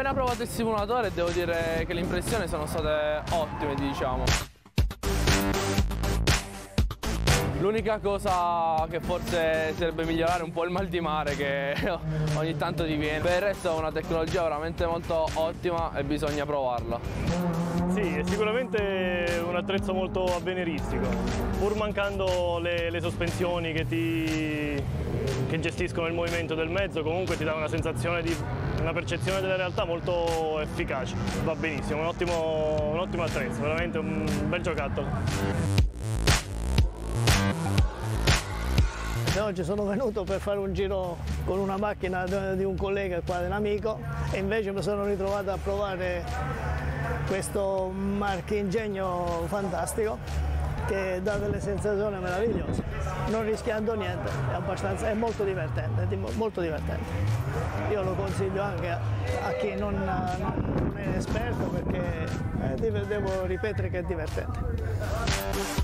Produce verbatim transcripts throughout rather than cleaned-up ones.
appena provato il simulatore e devo dire che le impressioni sono state ottime, diciamo. L'unica cosa che forse sarebbe migliorare è un po' il mal di mare che ogni tanto ti viene. Per il resto è una tecnologia veramente molto ottima e bisogna provarla. Sì, è sicuramente un attrezzo molto avveniristico, pur mancando le, le sospensioni che, ti, che gestiscono il movimento del mezzo, comunque ti dà una sensazione di una percezione della realtà molto efficace. Va benissimo, un ottimo, un ottimo attrezzo, veramente un bel giocattolo. Oggi sono venuto per fare un giro con una macchina di un collega qua, di un amico, e invece mi sono ritrovato a provare questo marchingegno fantastico che dà delle sensazioni meravigliose, non rischiando niente, è, abbastanza, è molto divertente, è molto divertente. Io lo consiglio anche a, a chi non, non è esperto perché eh, devo ripetere che è divertente.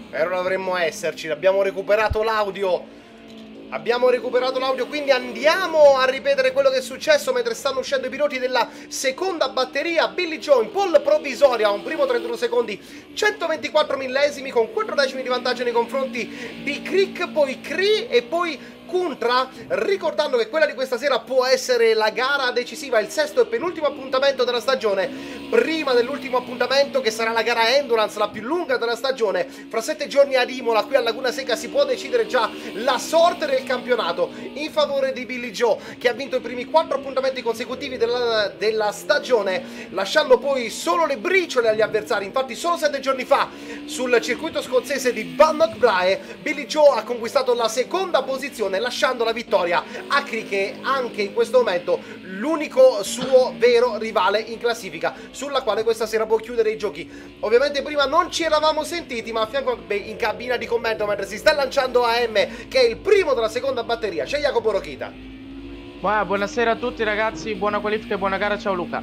E ora dovremmo esserci, abbiamo recuperato l'audio. Abbiamo recuperato l'audio, quindi andiamo a ripetere quello che è successo mentre stanno uscendo i piloti della seconda batteria. Billy Joe in pole provvisoria, un primo trentuno secondi, centoventiquattro millesimi con quattro decimi di vantaggio nei confronti di Crick, poi Cree e poi Kuntra, ricordando che quella di questa sera può essere la gara decisiva, il sesto e penultimo appuntamento della stagione, prima dell'ultimo appuntamento che sarà la gara Endurance, la più lunga della stagione. Fra sette giorni ad Imola, qui a Laguna Seca, si può decidere già la sorte del campionato in favore di Billy Joe, che ha vinto i primi quattro appuntamenti consecutivi della, della stagione, lasciando poi solo le briciole agli avversari. Infatti solo sette giorni fa sul circuito scozzese di Bannockbride Billy Joe ha conquistato la seconda posizione, lasciando la vittoria a Cree, che anche in questo momento l'unico suo vero rivale in classifica, sulla quale questa sera può chiudere i giochi. Ovviamente prima non ci eravamo sentiti, ma a fianco in cabina di commento, mentre si sta lanciando A M, che è il primo della seconda batteria, c'è Jacopo Rochita. Buonasera a tutti ragazzi, buona qualifica e buona gara, ciao Luca.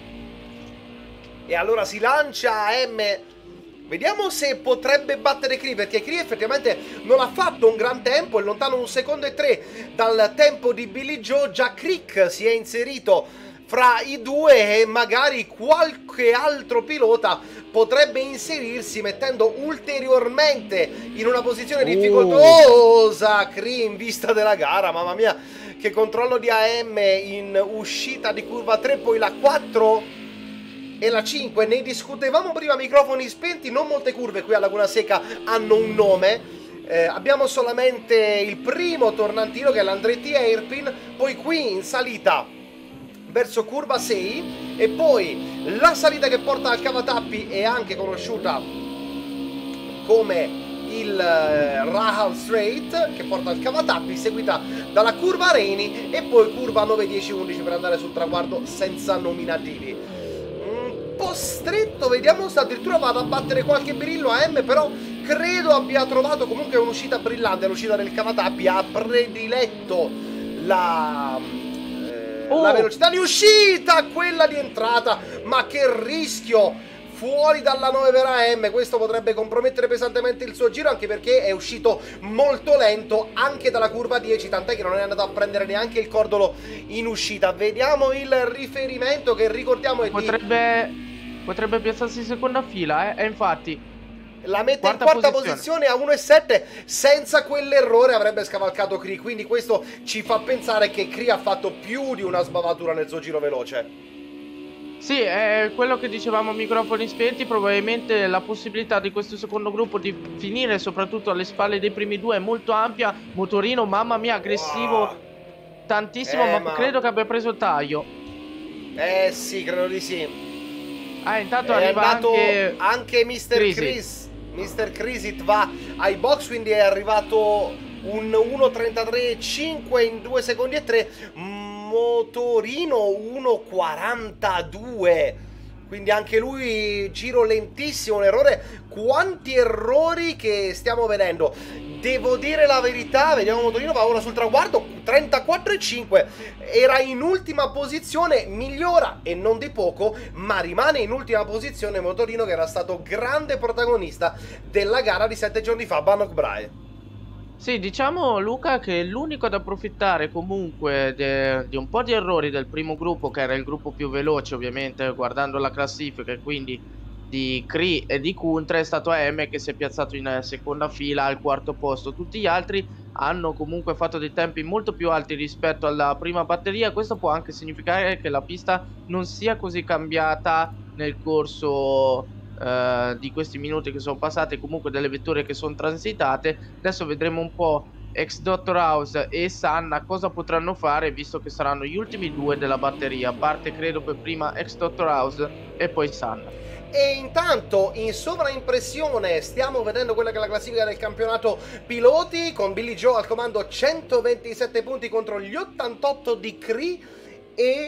E allora si lancia A M. Vediamo se potrebbe battere Cree, perché Cree effettivamente non ha fatto un gran tempo, è lontano un secondo e tre dal tempo di Billy Joe. Già Crick si è inserito fra i due e magari qualche altro pilota potrebbe inserirsi, mettendo ulteriormente in una posizione difficoltosa Cree in vista della gara. Mamma mia, che controllo di A M in uscita di curva tre, poi la quattro e la cinque. Ne discutevamo prima, microfoni spenti, non molte curve qui a Laguna Seca hanno un nome. Eh, abbiamo solamente il primo tornantino che è l'Andretti Hairpin, poi qui in salita verso curva sei e poi la salita che porta al Cavatappi è anche conosciuta come il uh, Rahal Straight, che porta al Cavatappi, seguita dalla curva Reini e poi curva nove, dieci, undici per andare sul traguardo senza nominativi. Po' stretto, vediamo se addirittura vado a battere qualche birillo A M, però credo abbia trovato comunque un'uscita brillante. L'uscita del Cavatappi ha prediletto la, eh, oh. la velocità di uscita, quella di entrata, ma che rischio fuori dalla nove per A M. Questo potrebbe compromettere pesantemente il suo giro, anche perché è uscito molto lento anche dalla curva dieci, tant'è che non è andato a prendere neanche il cordolo in uscita. Vediamo il riferimento, che ricordiamo è potrebbe, di... potrebbe piazzarsi in seconda fila, eh? E infatti la mette in quarta posizione, posizione a uno e sette. Senza quell'errore avrebbe scavalcato Cree, quindi questo ci fa pensare che Cree ha fatto più di una sbavatura nel suo giro veloce. Sì, è quello che dicevamo a microfoni spenti. Probabilmente la possibilità di questo secondo gruppo di finire soprattutto alle spalle dei primi due è molto ampia. Motorino, mamma mia, aggressivo, wow. tantissimo, eh, ma, ma credo che abbia preso il taglio. Eh sì, credo di sì. Ah, intanto è arriva anche anche mister Chris. mister Crisit va ai box, quindi è arrivato un uno trentatré cinque in due secondi e tre. Motorino uno quarantadue, quindi anche lui giro lentissimo, un errore. Quanti errori che stiamo vedendo, devo dire la verità. Vediamo, Motorino va ora sul traguardo, trentaquattro e cinque, era in ultima posizione, migliora e non di poco, ma rimane in ultima posizione Motorino, che era stato grande protagonista della gara di sette giorni fa a Bannockbride. Sì, diciamo Luca che l'unico ad approfittare comunque di un po' di errori del primo gruppo, che era il gruppo più veloce ovviamente guardando la classifica, e quindi di Cree e di Kuntra, è stato A M, che si è piazzato in seconda fila al quarto posto. Tutti gli altri hanno comunque fatto dei tempi molto più alti rispetto alla prima batteria. Questo può anche significare che la pista non sia così cambiata nel corso Uh, di questi minuti che sono passati, comunque delle vetture che sono transitate. Adesso vedremo un po' ex Doctor House e Sanna cosa potranno fare, visto che saranno gli ultimi due della batteria. Parte credo per prima ex Doctor House e poi Sanna. E intanto in sovraimpressione stiamo vedendo quella che è la classifica del campionato piloti, con Billy Joe al comando, centoventisette punti contro gli ottantotto di Cree e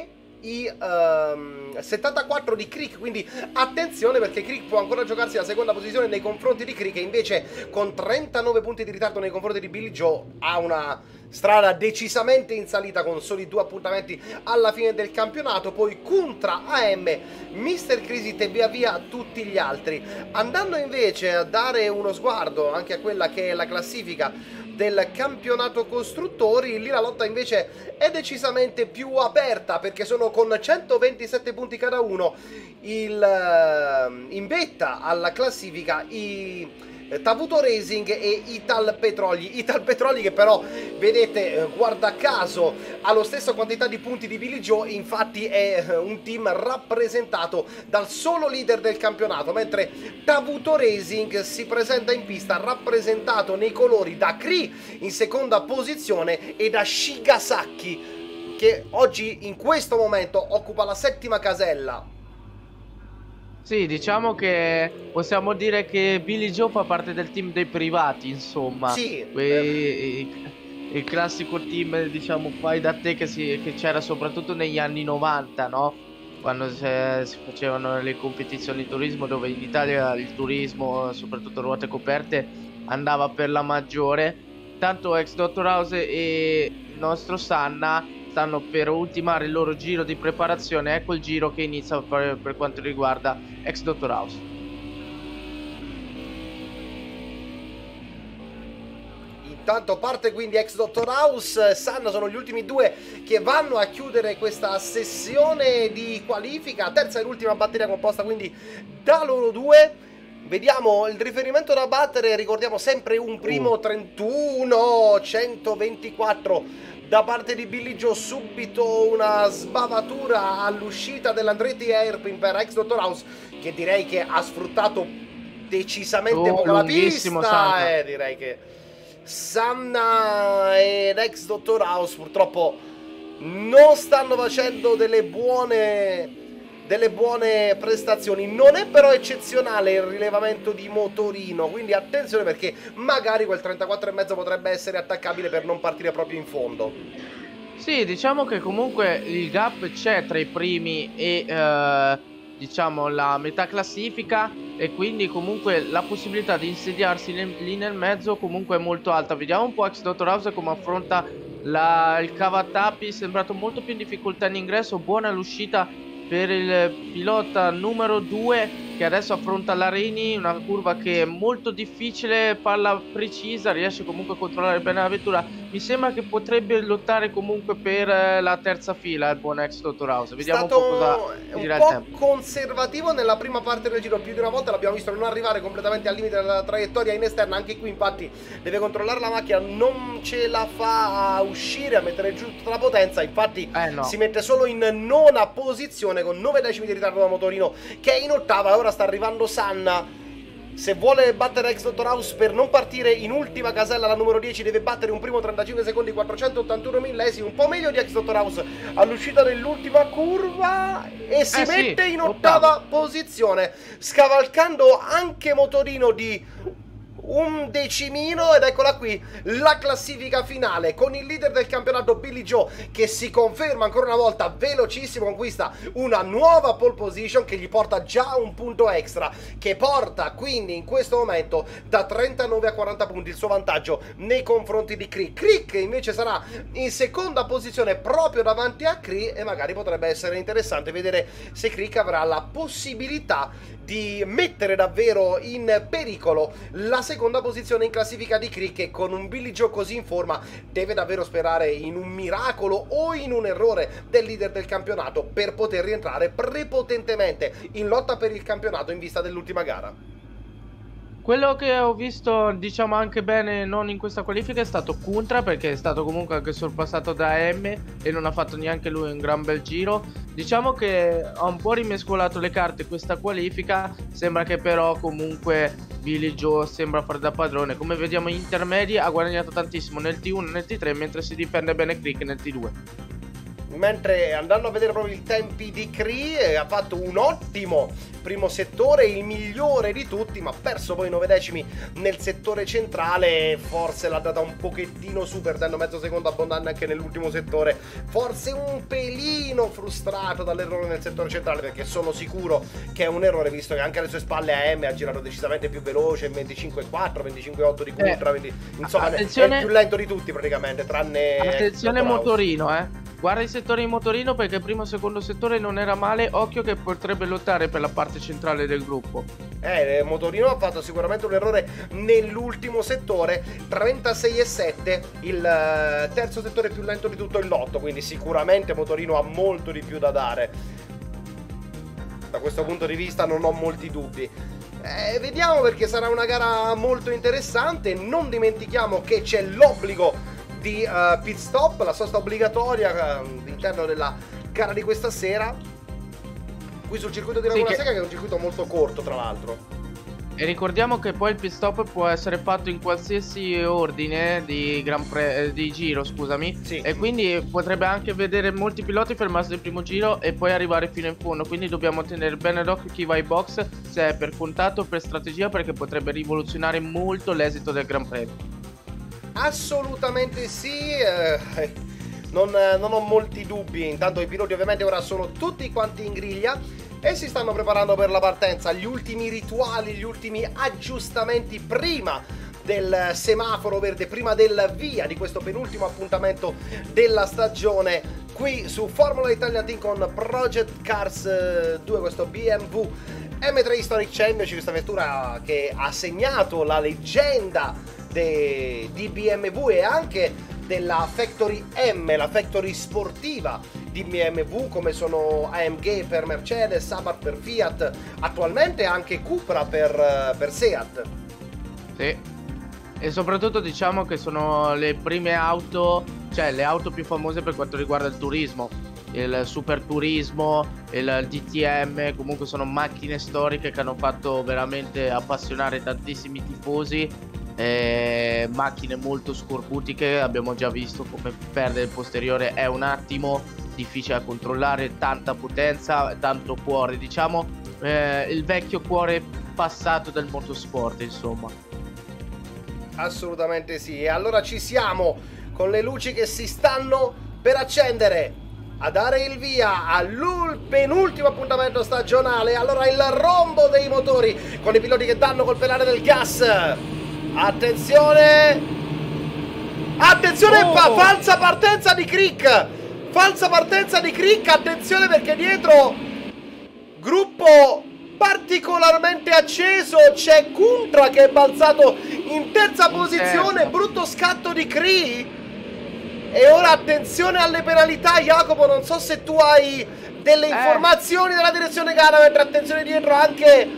i um, settantaquattro di Crick, quindi attenzione perché Crick può ancora giocarsi la seconda posizione nei confronti di Crick, e invece con trentanove punti di ritardo nei confronti di Billy Joe ha una strada decisamente in salita con soli due appuntamenti alla fine del campionato. Poi Kuntra, A M, mister Crisit e via via tutti gli altri. Andando invece a dare uno sguardo anche a quella che è la classifica del campionato costruttori, lì la lotta invece è decisamente più aperta perché sono con centoventisette punti cada uno il, in vetta alla classifica i Tavuto Racing e Ital Petroli. Ital Petroli che però, vedete, guarda caso ha lo stesso quantità di punti di Billy Joe, infatti è un team rappresentato dal solo leader del campionato, mentre Tavuto Racing si presenta in pista rappresentato nei colori da Cree in seconda posizione e da Shigasaki, che oggi in questo momento occupa la settima casella. Sì, diciamo che possiamo dire che Billy Joe fa parte del team dei privati, insomma. Sì. Que il classico team, diciamo, fai da te che c'era soprattutto negli anni novanta, no? Quando si, si facevano le competizioni di turismo, dove in Italia il turismo, soprattutto ruote coperte, andava per la maggiore. Tanto ex Doctor House e il nostro Sanna stanno per ultimare il loro giro di preparazione. Ecco il giro che inizia per, per quanto riguarda ex Doctor House. Intanto parte quindi ex Doctor House, Sanna sono gli ultimi due che vanno a chiudere questa sessione di qualifica, terza e ultima batteria composta quindi da loro due. Vediamo il riferimento da battere, ricordiamo sempre un primo trentuno centoventiquattro da parte di Billy Joe, subito una sbavatura all'uscita dell'Andretti Airpin per ex Doctor House, che direi che ha sfruttato decisamente oh, poco la pista. Sanna. Eh, direi che Sanna ed ex Doctor House purtroppo non stanno facendo delle buone delle buone prestazioni. Non è però eccezionale il rilevamento di motorino, quindi attenzione perché magari quel trentaquattro e mezzo potrebbe essere attaccabile per non partire proprio in fondo. Sì, diciamo che comunque il gap c'è tra i primi e eh, diciamo la metà classifica, e quindi comunque la possibilità di insediarsi lì nel mezzo comunque è molto alta. Vediamo un po' ex Doctor House come affronta la, il cavatappi, è sembrato molto più in difficoltà in ingresso, buona l'uscita per il pilota numero due che adesso affronta l'Arini, una curva che è molto difficile, palla precisa, riesce comunque a controllare bene la vettura. Mi sembra che potrebbe lottare comunque per la terza fila il buon ex Doctor House. Vediamo Stato un po' cosa dirà il tempo. Un po' conservativo nella prima parte del giro, più di una volta l'abbiamo visto non arrivare completamente al limite della traiettoria in esterna. Anche qui infatti deve controllare la macchina, non ce la fa a uscire, a mettere giù tutta la potenza, infatti eh no. si mette solo in nona posizione con nove decimi di ritardo da motorino che è in ottava. Ora sta arrivando Sanna, se vuole battere ex Doctor House per non partire in ultima casella, la numero dieci deve battere un primo trentacinque secondi quattrocentottantuno millesimi, un po' meglio di ex Doctor House all'uscita dell'ultima curva, e si eh mette sì, in ottava ottavo. posizione, scavalcando anche motorino di un decimino. Ed eccola qui la classifica finale con il leader del campionato Billy Joe che si conferma ancora una volta velocissimo, conquista una nuova pole position che gli porta già un punto extra, che porta quindi in questo momento da trentanove a quaranta punti il suo vantaggio nei confronti di Cree. Crick invece sarà in seconda posizione proprio davanti a Cree, e magari potrebbe essere interessante vedere se Crick avrà la possibilità di mettere davvero in pericolo la seconda posizione in classifica di Cree, che con un Billy Joe così in forma deve davvero sperare in un miracolo o in un errore del leader del campionato per poter rientrare prepotentemente in lotta per il campionato in vista dell'ultima gara. Quello che ho visto, diciamo, anche bene non in questa qualifica è stato Kuntra, perché è stato comunque anche sorpassato da M e non ha fatto neanche lui un gran bel giro. Diciamo che ha un po' rimescolato le carte questa qualifica, sembra che però comunque Billy Joe sembra fare da padrone. Come vediamo in intermedi ha guadagnato tantissimo nel T uno e nel T tre, mentre si difende bene Crick nel T due. mentre andando a vedere proprio i tempi di Cree, ha fatto un ottimo primo settore, il migliore di tutti, ma ha perso poi nove decimi nel settore centrale. Forse l'ha data un pochettino su, perdendo mezzo secondo abbondante anche nell'ultimo settore, forse un pelino frustrato dall'errore nel settore centrale, perché sono sicuro che è un errore, visto che anche alle sue spalle A M ha girato decisamente più veloce, in venticinque quattro, venticinque otto di Cultra, eh, quindi insomma attenzione, è il più lento di tutti praticamente, tranne attenzione motorino, eh guarda i settori in motorino, perché il primo e secondo settore non era male, occhio che potrebbe lottare per la parte centrale del gruppo. Eh, Motorino ha fatto sicuramente un errore nell'ultimo settore, trentasei e sette, il terzo settore più lento di tutto il lotto, quindi sicuramente Motorino ha molto di più da dare. Da questo punto di vista non ho molti dubbi. Eh, vediamo, perché sarà una gara molto interessante. Non dimentichiamo che c'è l'obbligo di uh, pit stop, la sosta obbligatoria uh, all'interno della gara di questa sera, qui sul circuito di Laguna sì, Seca, che... che è un circuito molto corto tra l'altro. E ricordiamo che poi il pit stop può essere fatto in qualsiasi ordine di, Gran Pre... di giro, scusami, sì. E quindi potrebbe anche vedere molti piloti fermarsi nel primo giro e poi arrivare fino in fondo, quindi dobbiamo tenere bene d'occhio chi va ai box, se è per contatto o per strategia, perché potrebbe rivoluzionare molto l'esito del Gran Premio. Assolutamente sì, eh, non, non ho molti dubbi. Intanto i piloti ovviamente ora sono tutti quanti in griglia e si stanno preparando per la partenza, gli ultimi rituali, gli ultimi aggiustamenti prima del semaforo verde, prima del via di questo penultimo appuntamento della stagione qui su Formula Italia Team con Project Cars due, questo B M W M tre Historic Championship, questa vettura che ha segnato la leggenda De, di B M W e anche della Factory M, la Factory sportiva di B M W, come sono A M G per Mercedes, Abarth per Fiat, attualmente anche Cupra per, per Seat. Sì, e soprattutto diciamo che sono le prime auto, cioè le auto più famose per quanto riguarda il turismo, il super turismo, il D T M, comunque sono macchine storiche che hanno fatto veramente appassionare tantissimi tifosi. Eh, macchine molto scorbutiche, abbiamo già visto come perdere il posteriore è un attimo, difficile da controllare, tanta potenza, tanto cuore, diciamo eh, il vecchio cuore passato del motorsport, insomma. Assolutamente sì. E allora ci siamo con le luci che si stanno per accendere a dare il via al penultimo appuntamento stagionale. Allora il rombo dei motori con i piloti che danno col pedale del gas. Attenzione, attenzione, oh. fa falsa partenza di Crick, falsa partenza di Crick, attenzione, perché dietro gruppo particolarmente acceso, c'è Cultra che è balzato in terza posizione, brutto scatto di Cree. E ora attenzione alle penalità, Jacopo, non so se tu hai delle informazioni eh. della direzione gara, mentre attenzione dietro anche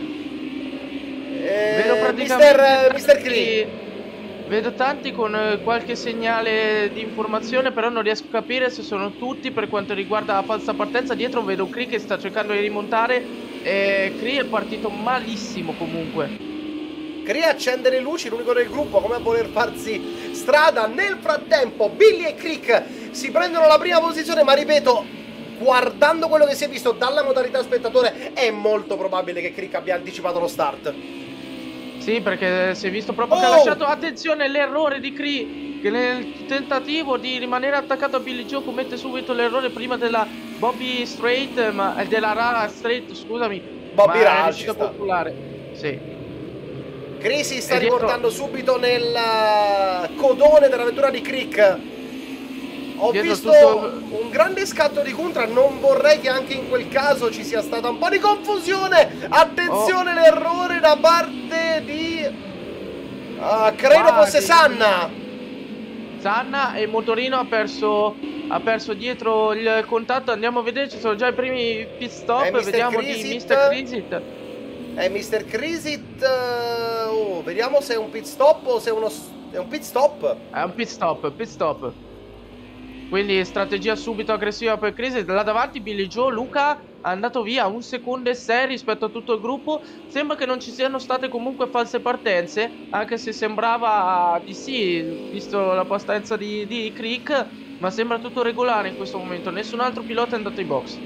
Eh, vedo praticamente mister, mister Cree. Vedo tanti con eh, qualche segnale di informazione, però non riesco a capire se sono tutti per quanto riguarda la falsa partenza. Dietro vedo Cree che sta cercando di rimontare e Cree è partito malissimo comunque. Cree accende le luci, l'unico del gruppo come a voler farsi strada. Nel frattempo Billy e Crick si prendono la prima posizione, ma ripeto, guardando quello che si è visto dalla modalità spettatore è molto probabile che Crick abbia anticipato lo start. Sì, perché si è visto proprio oh! che ha lasciato, attenzione, l'errore di Cree, che nel tentativo di rimanere attaccato a Billy Joe commette subito l'errore prima della Bobby Straight, ma della Rara Straight, scusami, Bobby ma è riuscito a popolare. Sì. Cree si sta riportando subito nel codone della vettura di Crick. Ho dietro visto tutto... un grande scatto di Cultra, non vorrei che anche in quel caso ci sia stata un po' di confusione. Attenzione, oh. l'errore da parte di uh, credo ah, fosse Sanna. Sanna e il motorino ha perso ha perso dietro il contatto. Andiamo a vedere, ci sono già i primi pit stop. Vediamo Crisit. Di mister Crisit. È mister Crisit. Uh, oh, vediamo se è un pit stop o se è uno è un pit stop. È un pit stop, pit stop. Quindi strategia subito aggressiva per Crisit. Là davanti Billy Joe, Luca è andato via un secondo e sei rispetto a tutto il gruppo. Sembra che non ci siano state comunque false partenze, anche se sembrava di sì, visto la partenza di, di Crick. ma sembra tutto regolare in questo momento, nessun altro pilota è andato ai box.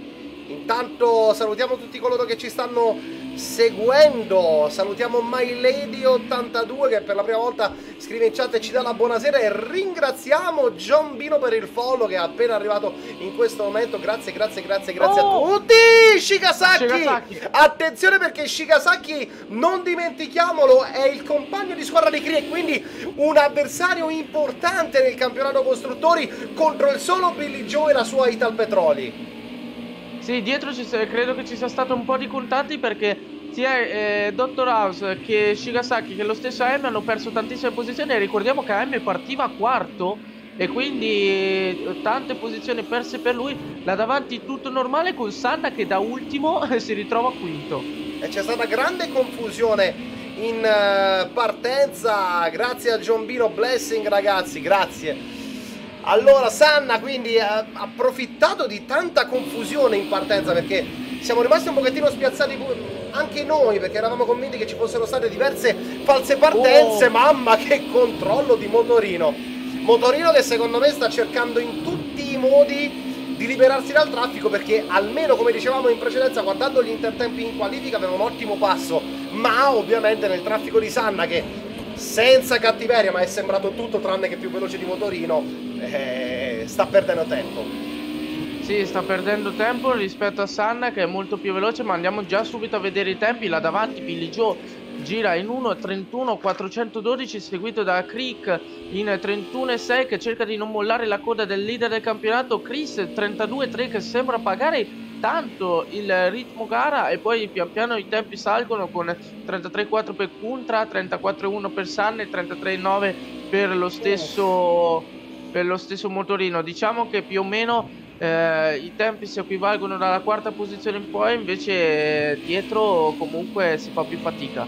Intanto salutiamo tutti coloro che ci stanno seguendo, salutiamo MyLady ottantadue che per la prima volta scrive in chat e ci dà la buonasera, e ringraziamo John Bino per il follow che è appena arrivato in questo momento. Grazie, grazie, grazie, grazie oh! a tutti. Shigasaki! Shigasaki! Attenzione, perché Shigasaki, non dimentichiamolo, è il compagno di squadra di Cree e quindi un avversario importante nel campionato costruttori contro il solo Billy Joe e la sua Italpetroli. Sì, dietro ci, credo che ci sia stato un po' di contatti, perché sia eh, Doctor House che Shigasaki che lo stesso A M hanno perso tantissime posizioni, e ricordiamo che A M partiva quarto e quindi tante posizioni perse per lui. Là davanti tutto normale, con Sanna che da ultimo si ritrova quinto. E c'è stata grande confusione in uh, partenza, grazie a John Bino, blessing ragazzi, grazie. Allora Sanna quindi ha approfittato di tanta confusione in partenza, perché siamo rimasti un pochettino spiazzati anche noi, perché eravamo convinti che ci fossero state diverse false partenze. Oh. Mamma che controllo di Motorino. Motorino che secondo me sta cercando in tutti i modi di liberarsi dal traffico, perché almeno, come dicevamo in precedenza, guardando gli intertempi in qualifica aveva un ottimo passo, ma ovviamente nel traffico di Sanna, che senza cattiveria ma è sembrato tutto tranne che più veloce di Motorino, eh, sta perdendo tempo. Sì, sta perdendo tempo rispetto a Sanna che è molto più veloce, ma andiamo già subito a vedere i tempi. Là davanti Billy Joe gira in uno trentuno quattrocentododici, seguito da Creek in trentuno sei che cerca di non mollare la coda del leader del campionato. Chris trentadue tre che sembra pagare tanto il ritmo gara, e poi pian piano i tempi salgono con trentatré quattro per Kuntra, trentaquattro uno per Sanna e trentatré nove per lo stesso per lo stesso Motorino. Diciamo che più o meno eh, i tempi si equivalgono dalla quarta posizione in poi, invece eh, dietro comunque si fa più fatica.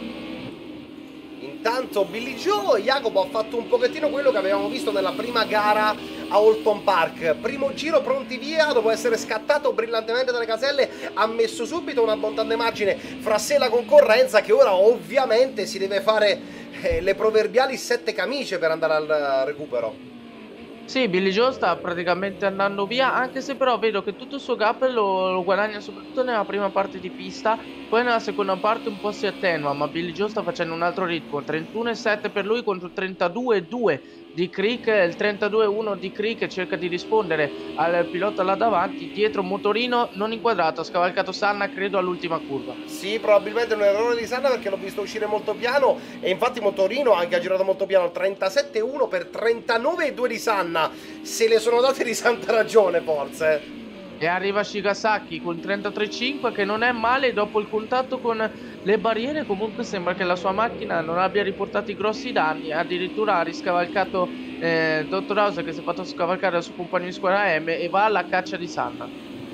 Intanto Billy Joe, Jacopo ha fatto un pochettino quello che avevamo visto nella prima gara a Holton Park. Primo giro pronti via, dopo essere scattato brillantemente dalle caselle ha messo subito un abbondante margine fra sé e la concorrenza, che ora ovviamente si deve fare eh, le proverbiali sette camicie per andare al recupero. Sì, Billy Joe sta praticamente andando via, anche se però vedo che tutto il suo gap lo, lo guadagna soprattutto nella prima parte di pista, poi nella seconda parte un po' si attenua, ma Billy Joe sta facendo un altro ritmo, trentuno sette per lui contro trentadue due di Creek, il trentadue uno di Creek cerca di rispondere al pilota là davanti. Dietro Motorino non inquadrato, ha scavalcato Sanna credo all'ultima curva. Sì, probabilmente un errore di Sanna, perché l'ho visto uscire molto piano, e infatti Motorino anche ha girato molto piano, trentasette uno per trentanove due di Sanna, se le sono date di santa ragione forse. E arriva Shigasaki con trentatré cinque che non è male dopo il contatto con le barriere. Comunque sembra che la sua macchina non abbia riportato i grossi danni, addirittura ha riscavalcato eh, Doctor House, che si è fatto scavalcare dal suo compagno di squadra M, e va alla caccia di Sanna.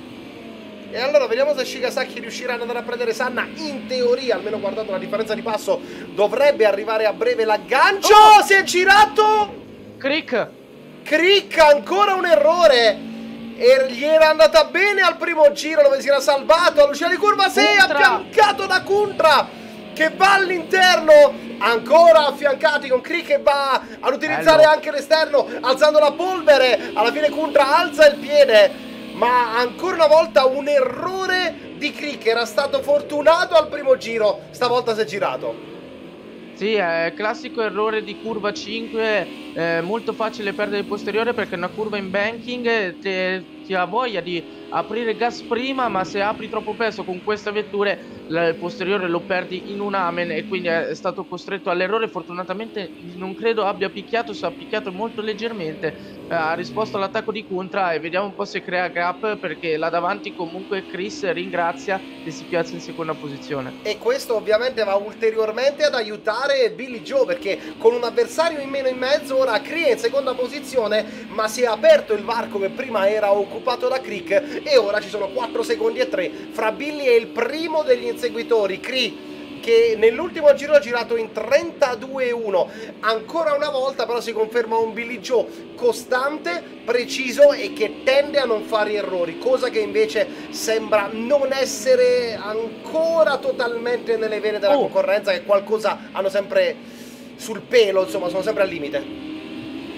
E allora vediamo se Shigasaki riuscirà ad andare a prendere Sanna. In teoria, almeno guardando la differenza di passo, dovrebbe arrivare a breve l'aggancio. Oh! Si è girato Creek Creek, ancora un errore. E gli era andata bene al primo giro, dove si era salvato all'uscita di curva sei, affiancato da Kuntra che va all'interno, ancora affiancati con Creek che va ad utilizzare Bello. anche l'esterno, alzando la polvere. Alla fine Kuntra alza il piede, ma ancora una volta un errore di Creek. Era stato fortunato al primo giro, stavolta si è girato. Sì, è classico errore di curva cinque, eh, molto facile perdere il posteriore, perché una curva in banking te, ti ha voglia di aprire gas prima, ma se apri troppo presto con queste vetture il posteriore lo perdi in un amen, e quindi è stato costretto all'errore. Fortunatamente non credo abbia picchiato, si è picchiato molto leggermente, eh, ha risposto all'attacco di Kuntra, e vediamo un po' se crea gap, perché là davanti comunque Chris ringrazia e si piazza in seconda posizione. E questo ovviamente va ulteriormente ad aiutare Billy Joe, perché con un avversario in meno in mezzo ora Cree è in seconda posizione, ma si è aperto il varco che prima era occupato da Creek, e ora ci sono quattro secondi e tre fra Billy e il primo degli inseguitori, Cree, che nell'ultimo giro ha girato in trentadue uno. Ancora una volta però si conferma un Billy Joe costante, preciso e che tende a non fare errori, cosa che invece sembra non essere ancora totalmente nelle vene della oh. concorrenza, che qualcosa hanno sempre sul pelo, insomma sono sempre al limite.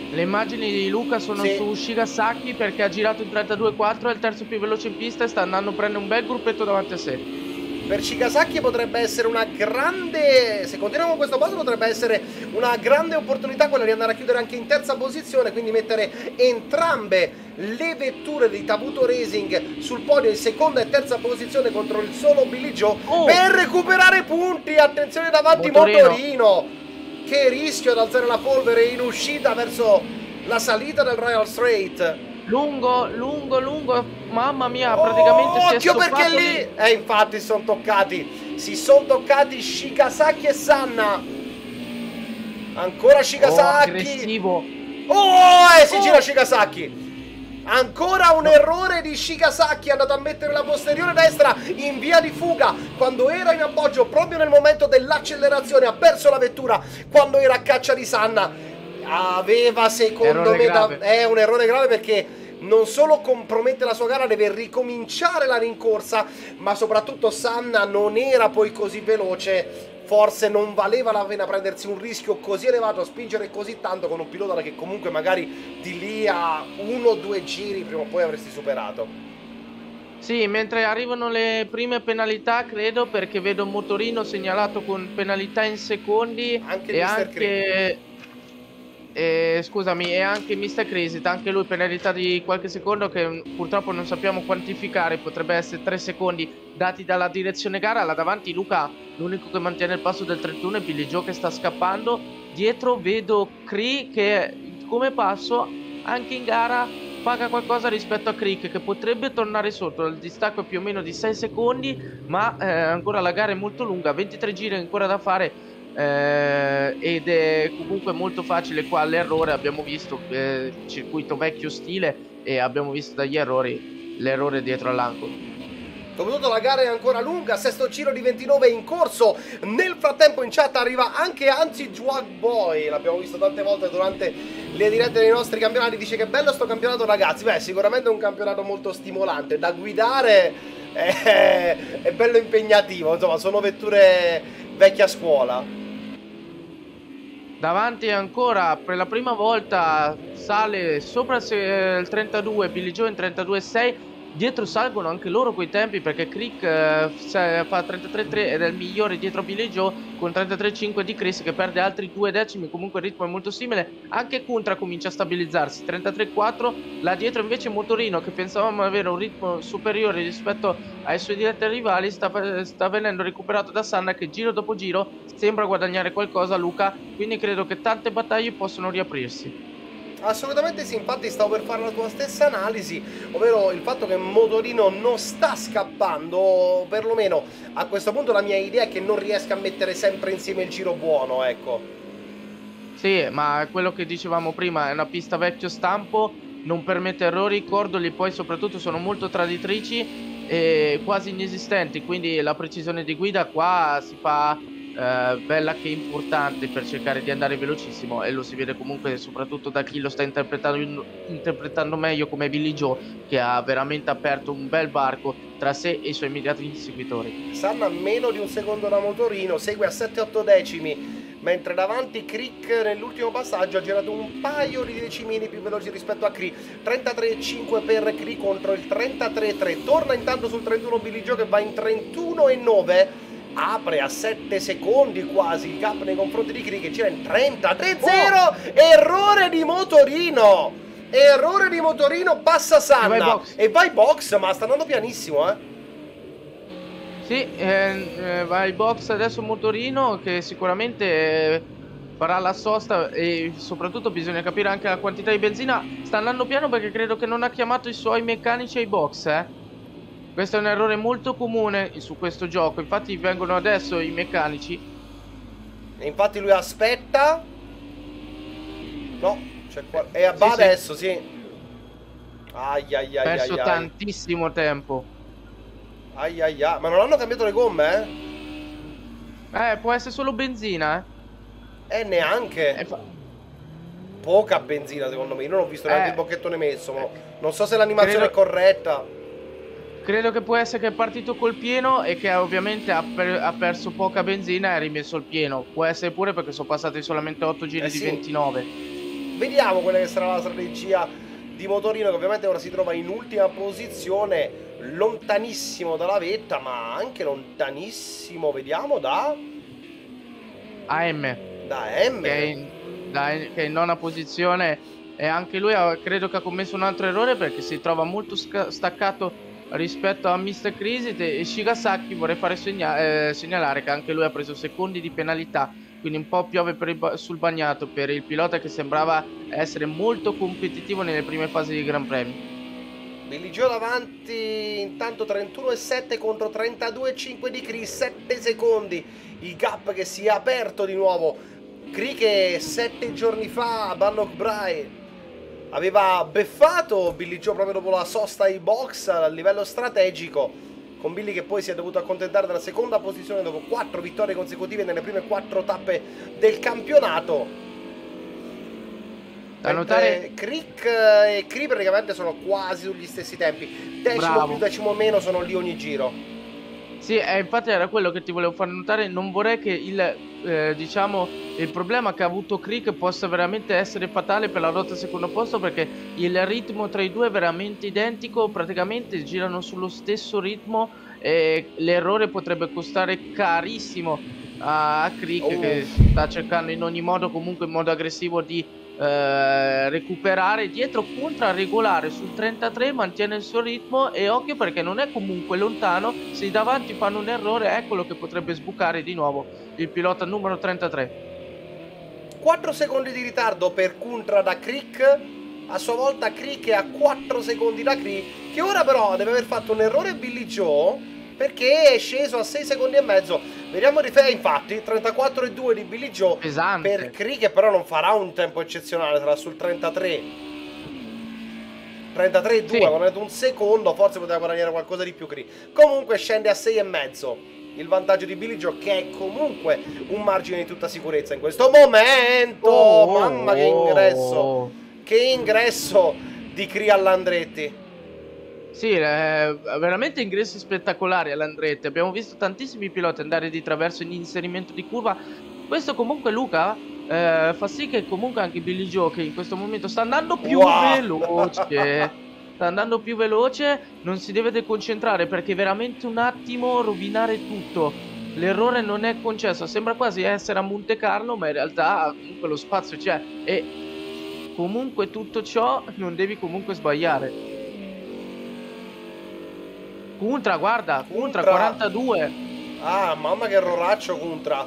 Le immagini di Luca sono sì. su Shigasaki perché ha girato in trentadue quattro, è il terzo più veloce in pista e sta andando a prendere un bel gruppetto davanti a sé. Per Shigasaki potrebbe essere una grande, se continuiamo con questo passo potrebbe essere una grande opportunità quella di andare a chiudere anche in terza posizione, quindi mettere entrambe le vetture di Tabuto Racing sul podio in seconda e terza posizione contro il solo Billy Joe oh. per recuperare punti. Attenzione davanti Motorino. Motorino, che rischio ad alzare la polvere in uscita verso la salita del Royal Straight. Lungo, lungo, lungo, mamma mia, praticamente oh, si è occhio perché lì, lì. Eh, infatti si sono toccati, si sono toccati Shigasaki e Sanna. Ancora Shigasaki. Oh, aggressivo. Oh, e si oh. gira Shigasaki. Ancora un errore di Shigasaki, è andato a mettere la posteriore destra in via di fuga quando era in appoggio proprio nel momento dell'accelerazione, ha perso la vettura quando era a caccia di Sanna. Aveva secondo errore me da, grave. è un errore grave perché non solo compromette la sua gara, deve ricominciare la rincorsa, ma soprattutto Sanna non era poi così veloce, forse non valeva la pena prendersi un rischio così elevato, spingere così tanto con un pilota che comunque magari di lì a uno o due giri prima o poi avresti superato. Sì, mentre arrivano le prime penalità credo, perché vedo Motorino segnalato con penalità in secondi anche e mister anche... Eh, scusami, e anche mister Crazy, anche lui penalità di qualche secondo che purtroppo non sappiamo quantificare, potrebbe essere tre secondi dati dalla direzione gara. Là davanti Luca, l'unico che mantiene il passo del trentuno, è Billy Joe che sta scappando. Dietro vedo Cree che come passo anche in gara paga qualcosa rispetto a Crick, che potrebbe tornare sotto. Il distacco è più o meno di sei secondi, ma eh, ancora la gara è molto lunga, ventitré giri ancora da fare. Eh, ed è comunque molto facile qua l'errore. Abbiamo visto eh, circuito vecchio stile e abbiamo visto dagli errori l'errore dietro all'angolo. Soprattutto la gara è ancora lunga, sesto giro di ventinove in corso. Nel frattempo in chat arriva anche Anzi Juag Boy, l'abbiamo visto tante volte durante le dirette dei nostri campionati. Dice che bello sto campionato ragazzi. Beh, sicuramente è un campionato molto stimolante da guidare, è, è bello impegnativo, insomma sono vetture vecchia scuola. Davanti ancora per la prima volta sale sopra il trentadue Billy Joe in trentadue sei. Dietro salgono anche loro quei tempi, perché Crick eh, fa trentatré tre ed è il migliore dietro Billy Joe con trentatré cinque di Chris, che perde altri due decimi. Comunque il ritmo è molto simile. Anche Kuntra comincia a stabilizzarsi trentatré quattro. Là dietro invece Motorino, che pensavamo avere un ritmo superiore rispetto ai suoi diretti rivali, sta, sta venendo recuperato da Sanna, che giro dopo giro sembra guadagnare qualcosa. Luca, quindi credo che tante battaglie possono riaprirsi. Assolutamente sì, infatti stavo per fare la tua stessa analisi, ovvero il fatto che Motorino non sta scappando, perlomeno a questo punto la mia idea è che non riesca a mettere sempre insieme il giro buono, ecco. Sì, ma quello che dicevamo prima, è una pista vecchio stampo, non permette errori, i cordoli poi soprattutto sono molto traditrici e quasi inesistenti, quindi la precisione di guida qua si fa... Uh, bella che importante per cercare di andare velocissimo, e lo si vede comunque soprattutto da chi lo sta interpretando, interpretando meglio come Billy Joe, che ha veramente aperto un bel varco tra sé e i suoi immediati seguitori. Sanna a meno di un secondo da Motorino, segue a sette otto decimi, mentre davanti Crick nell'ultimo passaggio ha girato un paio di decimini più veloci rispetto a Cree. trentatré cinque per Cree contro il trentatré tre. Torna intanto sul trentuno Billy Joe, che va in trentuno nove, apre a sette secondi quasi il gap nei confronti di Cree, che gira in trentatré zero. Oh! Errore di Motorino, errore di Motorino, passa Sanna e vai, e vai box, ma sta andando pianissimo, eh. Sì, eh, eh, vai box adesso Motorino, che sicuramente eh, farà la sosta, e soprattutto bisogna capire anche la quantità di benzina. Sta andando piano perché credo che non ha chiamato i suoi meccanici ai box, eh. Questo è un errore molto comune su questo gioco, infatti vengono adesso i meccanici. E infatti lui aspetta. No, c'è qua. E va sì, adesso, sì. sì. Ai ai ai perso ai, ai. tantissimo tempo. Ai ai ai. Ma non hanno cambiato le gomme, eh? Eh, può essere solo benzina, eh? Eh, neanche. Eh, fa... Poca benzina, secondo me. Io non ho visto neanche eh. il bocchettone messo. Ma non so se l'animazione Credo... è corretta. Credo che può essere che è partito col pieno e che ovviamente ha, per, ha perso poca benzina e ha rimesso il pieno. Può essere pure perché sono passati solamente otto giri eh di sì. ventinove. vediamo quella che sarà la strategia di Motorino, che ovviamente ora si trova in ultima posizione, lontanissimo dalla vetta, ma anche lontanissimo, vediamo, da A M. Da M. Che è in, da, che è in nona posizione, e anche lui ha, credo che ha commesso un altro errore, perché si trova molto staccato rispetto a mister Crisit, e Shigasaki vorrei fare segna eh, segnalare che anche lui ha preso secondi di penalità, quindi un po' piove per il, sul bagnato per il pilota che sembrava essere molto competitivo nelle prime fasi di Gran Premio. Billy Joe davanti intanto trentuno e sette contro trentadue e cinque di Cree, sette secondi il gap che si è aperto di nuovo. Cree che sette giorni fa a Bannock Brae aveva beffato Billy Joe proprio dopo la sosta ai box a livello strategico, con Billy che poi si è dovuto accontentare della seconda posizione dopo quattro vittorie consecutive nelle prime quattro tappe del campionato. Da notare Crick e Cree praticamente sono quasi sugli stessi tempi, decimo Bravo. più decimo meno sono lì ogni giro. Sì, eh, infatti era quello che ti volevo far notare. Non vorrei che il, eh, diciamo, il problema che ha avuto Crick possa veramente essere fatale per la lotta al secondo posto, perché il ritmo tra i due è veramente identico, praticamente girano sullo stesso ritmo, e l'errore potrebbe costare carissimo a Crick, Oh. che sta cercando in ogni modo, comunque in modo aggressivo, di eh, recuperare dietro. Contra regolare sul trentatré, mantiene il suo ritmo, e occhio perché non è comunque lontano. Se i davanti fanno un errore, eccolo che potrebbe sbucare di nuovo il pilota numero trentatré. quattro secondi di ritardo per Kuntra da Crick, a sua volta Crick è a quattro secondi da Cree, che ora però deve aver fatto un errore Billy Joe, perché è sceso a sei secondi e mezzo. Vediamo rife- infatti trentaquattro e due di Billy Joe Pesante. per Cree, che però non farà un tempo eccezionale, sarà sul trentatré trentatré e due, Sì. guadagnando un secondo, forse poteva guadagnare qualcosa di più Cree. Comunque scende a sei e mezzo il vantaggio di Billy Joe, che è comunque un margine di tutta sicurezza in questo momento. Oh, Mamma che oh, ingresso, oh. che ingresso di Cree all'Andretti. Sì, eh, veramente ingressi spettacolari all'Andretti. Abbiamo visto tantissimi piloti andare di traverso in inserimento di curva. Questo comunque, Luca, eh, fa sì che comunque anche Billy Joe, che in questo momento sta andando più Wow. veloce, sta andando più veloce, non si deve deconcentrare, perché veramente un attimo rovinare tutto. L'errore non è concesso, sembra quasi essere a Monte Carlo, ma in realtà comunque lo spazio c'è, e comunque tutto ciò non devi comunque sbagliare. Kuntra, guarda, Kuntra, Kuntra. quarantadue. Ah, mamma che erroraccio Kuntra.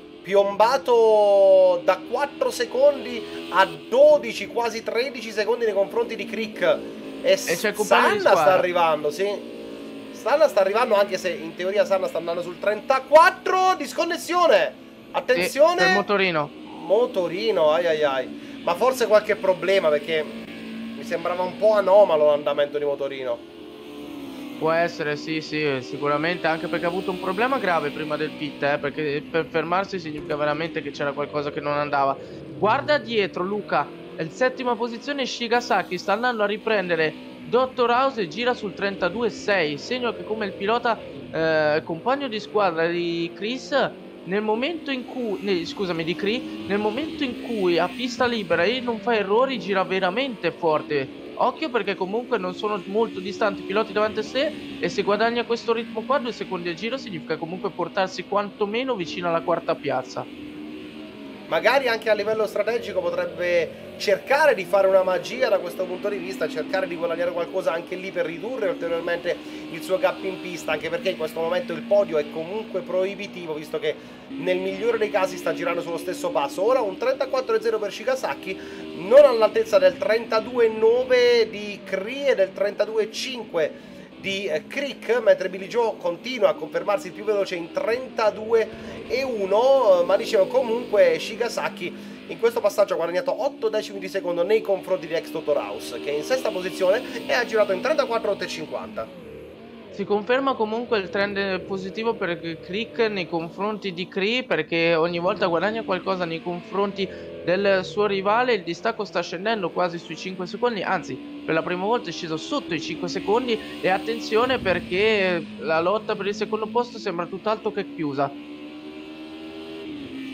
Piombato da quattro secondi a dodici, quasi tredici secondi nei confronti di Crick. E, E c'è il compagno di Sanna squadra. sta arrivando, sì. Sanna sta arrivando, anche se in teoria Sanna sta andando sul trentaquattro. Disconnessione. Attenzione. Sì, per Motorino. Motorino, ai ai ai. Ma forse qualche problema, perché mi sembrava un po' anomalo l'andamento di Motorino. Può essere, sì, sì, sicuramente, anche perché ha avuto un problema grave prima del pit, eh, perché per fermarsi significa veramente che c'era qualcosa che non andava. Guarda dietro, Luca, è in settima posizione Shigasaki, sta andando a riprendere dottor House e gira sul trentadue sei, segno che come il pilota eh, compagno di squadra di Chris, nel momento in cui, ne, scusami, di Cree, nel momento in cui a pista libera e non fa errori, gira veramente forte. Occhio, perché comunque non sono molto distanti i piloti davanti a sé, e se guadagna questo ritmo qua, due secondi al giro, significa comunque portarsi quantomeno vicino alla quarta piazza. Magari anche a livello strategico potrebbe cercare di fare una magia da questo punto di vista, cercare di guadagnare qualcosa anche lì per ridurre ulteriormente il suo gap in pista, anche perché in questo momento il podio è comunque proibitivo, visto che nel migliore dei casi sta girando sullo stesso passo. Ora un trentaquattro zero per Shigasaki, non all'altezza del trentadue nove di Cree e del trentadue cinque di Crick, mentre Billy Joe continua a confermarsi il più veloce in trentadue e uno, ma dicevo comunque Shigasaki in questo passaggio ha guadagnato otto decimi di secondo nei confronti di ex Dottor House, che è in sesta posizione e ha girato in trentaquattro otto e cinquanta. Si conferma comunque il trend positivo per Crick nei confronti di Cree, perché ogni volta guadagna qualcosa nei confronti del suo rivale. Il distacco sta scendendo quasi sui cinque secondi, anzi per la prima volta è sceso sotto i cinque secondi, e attenzione perché la lotta per il secondo posto sembra tutt'altro che chiusa.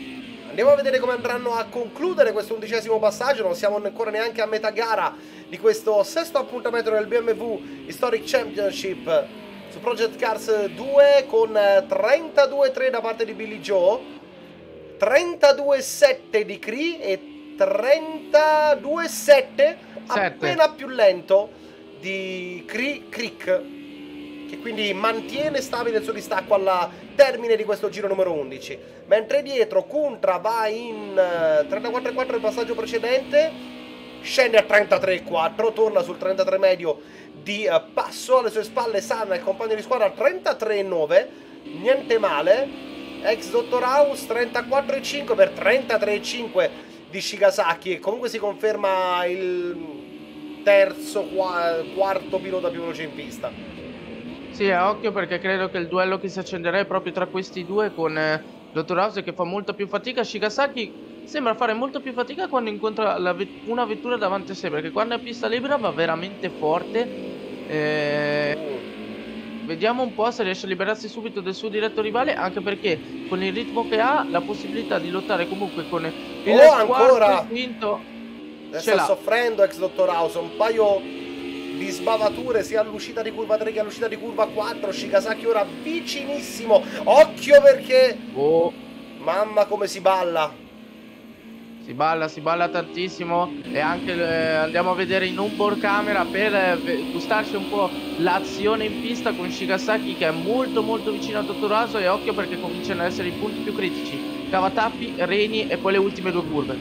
Andiamo a vedere come andranno a concludere questo undicesimo passaggio. Non siamo ancora neanche a metà gara di questo sesto appuntamento del B M W Historic Championship su Project Cars due, con trentadue tre da parte di Billy Joe, trentadue sette di Cree e trentadue sette appena più lento di Cree Creek, che quindi mantiene stabile il suo distacco al termine di questo giro numero undici. Mentre dietro Kuntra va in trentaquattro quattro del passaggio precedente, scende a trentatré quattro, torna sul trentatré medio di uh, passo. Alle sue spalle Sanna, il compagno di squadra, trentatré nove, niente male. Ex Dottor House trentaquattro cinque per trentatré cinque di Shigasaki, e comunque si conferma il terzo, quarto pilota più veloce in pista. Sì, a occhio, perché credo che il duello che si accenderà è proprio tra questi due, con eh, Dottor House che fa molta più fatica. Shigasaki sembra fare molto più fatica quando incontra la vet una vettura davanti a sé, perché quando è pista libera va veramente forte. Eh, vediamo un po' se riesce a liberarsi subito del suo diretto rivale, anche perché con il ritmo che ha, la possibilità di lottare comunque con il oh, ancora quinto sta soffrendo ex Dottor House. Un paio di sbavature sia all'uscita di curva tre che all'uscita di curva quattro. Shigasaki ora vicinissimo, occhio perché oh. mamma come si balla. Si balla, si balla tantissimo, e anche eh, andiamo a vedere in onboard camera per eh, gustarci un po' l'azione in pista con Shigasaki che è molto molto vicino a Dottor House, e occhio perché cominciano ad essere i punti più critici: cavatappi, reni e poi le ultime due curve.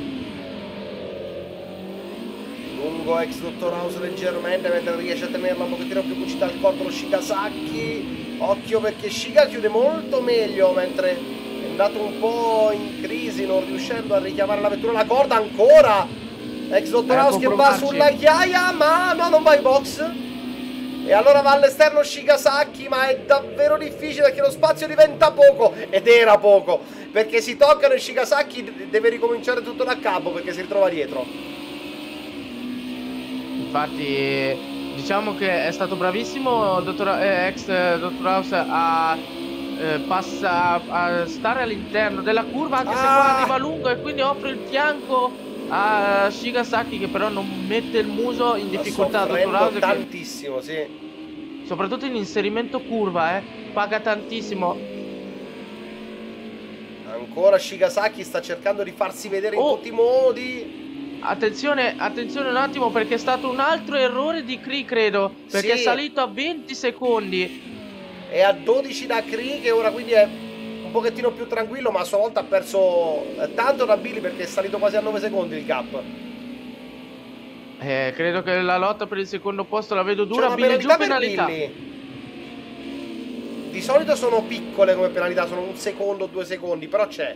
Lungo ex Dottor House leggermente, mentre riesce a tenerla un pochettino più cucita al corpo lo Shigasaki. Occhio perché Shiga chiude molto meglio, mentre è andato un po' in crisi, non riuscendo a richiamare la vettura alla corda. Ancora ex Dottor House che va sulla ghiaia, ma no, non va in box, e allora va all'esterno Shigasaki, ma è davvero difficile perché lo spazio diventa poco, ed era poco, perché si toccano e Shigasaki deve ricominciare tutto da capo perché si ritrova dietro. Infatti diciamo che è stato bravissimo Dottor, eh, ex Dottor House a eh, passa a stare all'interno della curva, anche ah. se qua arriva lungo, e quindi offre il fianco a Shigasaki, che però non mette il muso in difficoltà. Dottor House tantissimo, che, sì, soprattutto in inserimento curva, eh, paga tantissimo. Ancora Shigasaki sta cercando di farsi vedere in oh. tutti i modi. Attenzione, attenzione un attimo, perché è stato un altro errore di Cree, credo, perché sì, è salito a venti secondi. È a dodici da Cree, che ora quindi è un pochettino più tranquillo, ma a sua volta ha perso tanto da Billy perché è salito quasi a nove secondi il gap. Eh, credo che la lotta per il secondo posto la vedo dura. Billy giù, penalità. Billy. Di solito sono piccole come penalità, sono un secondo, due secondi, però c'è.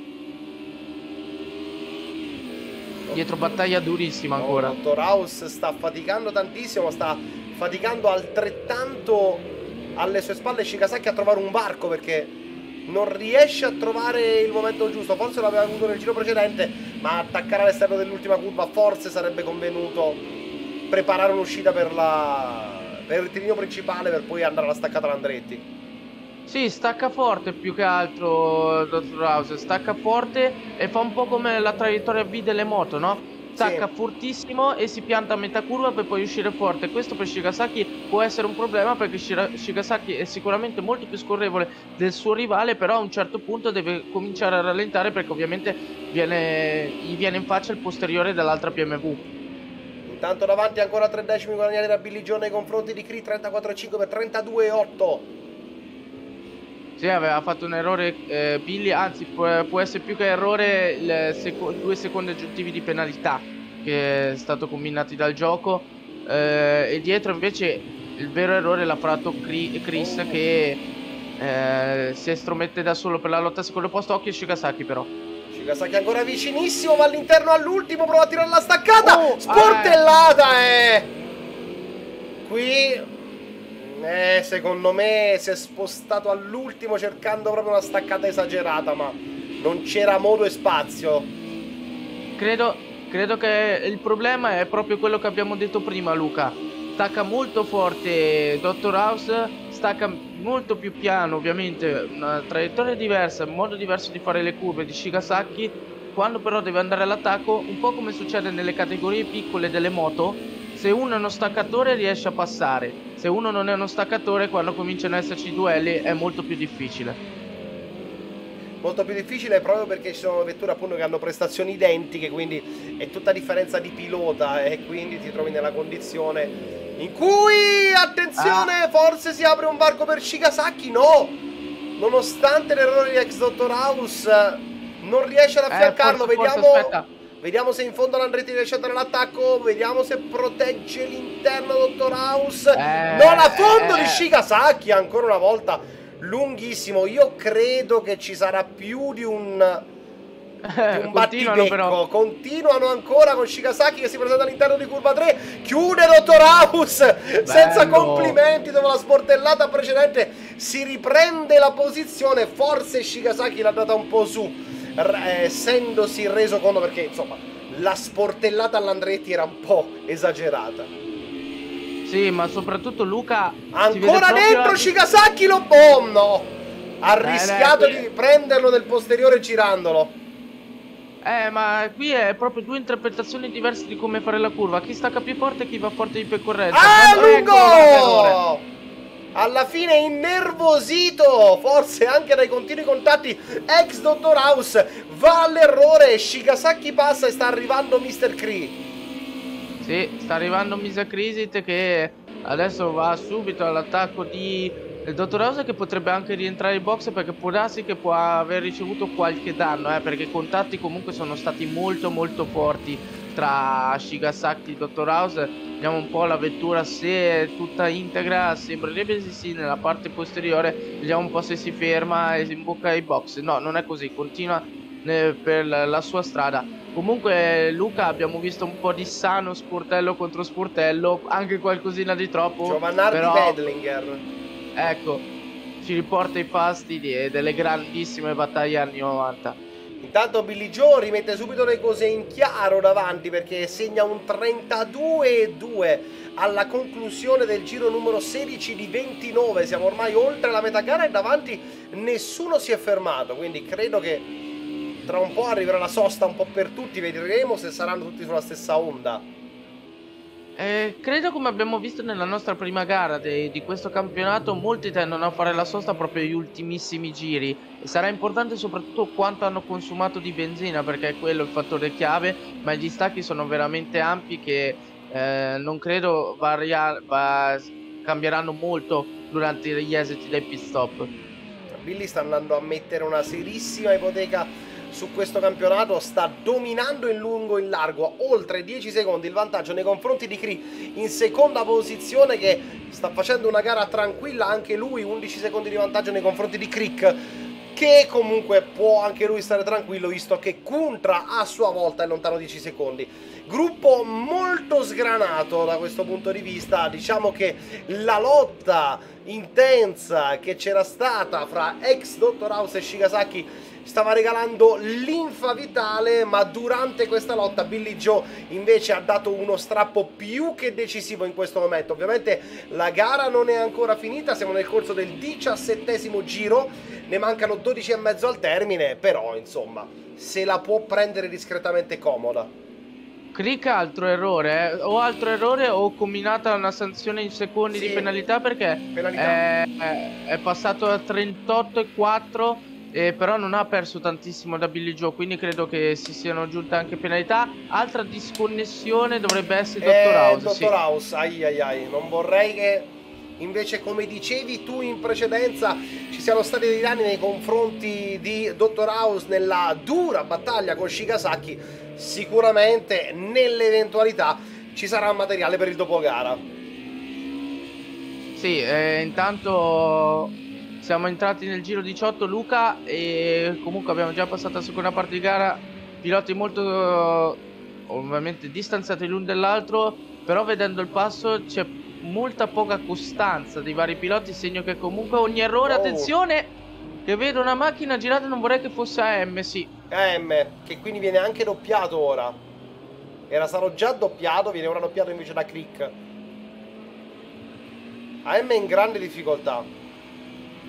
Dietro battaglia durissima ancora. No, Dottor House sta faticando tantissimo, sta faticando altrettanto alle sue spalle Shigasaki a trovare un varco, perché non riesce a trovare il momento giusto. Forse l'aveva avuto nel giro precedente, ma attaccare all'esterno dell'ultima curva forse sarebbe convenuto preparare un'uscita per, la... per il tirino principale, per poi andare alla staccata Landretti. Sì, stacca forte più che altro Dottor House, stacca forte e fa un po' come la traiettoria V delle moto, no? Stacca sì. fortissimo e si pianta a metà curva per poi uscire forte. Questo per Shigasaki può essere un problema, perché Shigasaki è sicuramente molto più scorrevole del suo rivale, però a un certo punto deve cominciare a rallentare, perché ovviamente viene, gli viene in faccia il posteriore dell'altra B M W. Intanto davanti ancora tre decimi guadagnati da Billy Joe nei confronti di Cree, trentaquattro cinque per trentadue otto. Sì, aveva fatto un errore eh, Billy, anzi può, può essere più che errore il seco due secondi aggiuntivi di penalità che è stato combinati dal gioco, eh, e dietro invece il vero errore l'ha fatto Chris, che eh, si estromette da solo per la lotta al secondo posto. Occhio Shigasaki però. Shigasaki ancora vicinissimo, va all'interno all'ultimo, prova a tirare la staccata, oh, sportellata eh. Qui Eh, secondo me si è spostato all'ultimo cercando proprio una staccata esagerata, ma non c'era modo e spazio. Credo, credo che il problema è proprio quello che abbiamo detto prima, Luca. Stacca molto forte Dottor House, stacca molto più piano, ovviamente una traiettoria diversa, un modo diverso di fare le curve di Shigasaki. Quando però deve andare all'attacco, un po' come succede nelle categorie piccole delle moto, se uno è uno staccatore riesce a passare, se uno non è uno staccatore, quando cominciano ad esserci duelli è molto più difficile. Molto più difficile proprio perché ci sono vetture appunto che hanno prestazioni identiche, quindi è tutta differenza di pilota e quindi ti trovi nella condizione in cui, attenzione, ah. forse si apre un varco per Shigasaki. No, nonostante l'errore di ex Dottor House non riesce ad affiancarlo. eh, forse, vediamo forse, vediamo se in fondo l'Andretti riesce a dare l'attacco, vediamo se protegge l'interno Dottor House. eh, non a fondo eh, di Shigasaki ancora una volta, lunghissimo. Io credo che ci sarà più di un, di un battibecco. Però. Continuano ancora con Shigasaki che si presenta all'interno di curva tre, chiude Dottor House. Bello. Senza complimenti dopo la sportellata precedente, si riprende la posizione. Forse Shigasaki l'ha data un po' su, essendosi reso conto, perché insomma la sportellata all'Andretti era un po' esagerata. Sì, ma soprattutto Luca ancora dentro la... Shigasaki lo oh no ha eh, rischiato eh, di prenderlo del posteriore girandolo. Eh ma qui è proprio due interpretazioni diverse di come fare la curva, chi stacca più forte e chi va forte di percorrenza. Ah, lungo! Alla fine innervosito, forse anche dai continui contatti ex Dottor House, va all'errore. Shigasaki passa e sta arrivando mister Cree. Sì, sta arrivando Misa Crisit che adesso va subito all'attacco di Dottor House, che potrebbe anche rientrare in box perché può darsi che può aver ricevuto qualche danno, eh, perché i contatti comunque sono stati molto molto forti tra Shigasaki e Dottor House. Vediamo un po' la vettura se è tutta integra, sembrerebbe sì, sì nella parte posteriore, vediamo un po' se si ferma e si imbocca i box. No, non è così, continua per la sua strada. Comunque Luca, abbiamo visto un po' di sano sportello contro sportello, anche qualcosina di troppo. Giovannardi però, Bedlinger, ecco, ci riporta i fasti e delle grandissime battaglie anni novanta. Intanto Billy Joe rimette subito le cose in chiaro davanti, perché segna un trentadue due alla conclusione del giro numero sedici di ventinove. Siamo ormai oltre la metà gara e davanti nessuno si è fermato, quindi credo che tra un po' arriverà la sosta un po' per tutti, vedremo se saranno tutti sulla stessa onda. Eh, credo, come abbiamo visto nella nostra prima gara de, di questo campionato, molti tendono a fare la sosta proprio agli ultimissimi giri, e sarà importante soprattutto quanto hanno consumato di benzina, perché è quello il fattore chiave, ma gli stacchi sono veramente ampi che eh, non credo varia, va, cambieranno molto durante gli esiti dei pit stop. Billy sta andando a mettere una serissima ipoteca su questo campionato, sta dominando in lungo e in largo, oltre dieci secondi il vantaggio nei confronti di Cree in seconda posizione, che sta facendo una gara tranquilla anche lui, undici secondi di vantaggio nei confronti di Crick, che comunque può anche lui stare tranquillo visto che Kuntra a sua volta è lontano dieci secondi. Gruppo molto sgranato da questo punto di vista, diciamo che la lotta intensa che c'era stata fra ex Dottor House e Shigasaki stava regalando linfa vitale, ma durante questa lotta Billy Joe invece ha dato uno strappo più che decisivo in questo momento. Ovviamente la gara non è ancora finita, siamo nel corso del diciassettesimo giro, ne mancano dodici e mezzo al termine, però insomma se la può prendere discretamente comoda. Crick altro errore, eh? o altro errore o combinata una sanzione in secondi sì, di penalità, perché penalità. È, è, è passato a trentotto e quattro. Eh, però non ha perso tantissimo da Billy Joe, quindi credo che si siano aggiunte anche penalità. Altra disconnessione dovrebbe essere Dottor eh, House. Dottor sì. House, ai ai ai, non vorrei che invece, come dicevi tu in precedenza, ci siano stati dei danni nei confronti di Dottor House nella dura battaglia con Shigasaki. Sicuramente nell'eventualità ci sarà materiale per il dopogara. Sì, eh, intanto siamo entrati nel giro diciotto, Luca, e comunque abbiamo già passato la seconda parte di gara, piloti molto ovviamente distanziati l'un dall'altro, però vedendo il passo c'è molta poca costanza dei vari piloti, segno che comunque ogni errore, oh. attenzione, che vedo una macchina girata, non vorrei che fosse A M, sì. A M, che quindi viene anche doppiato ora, era stato già doppiato, viene ora doppiato invece da Crick. A M è in grande difficoltà.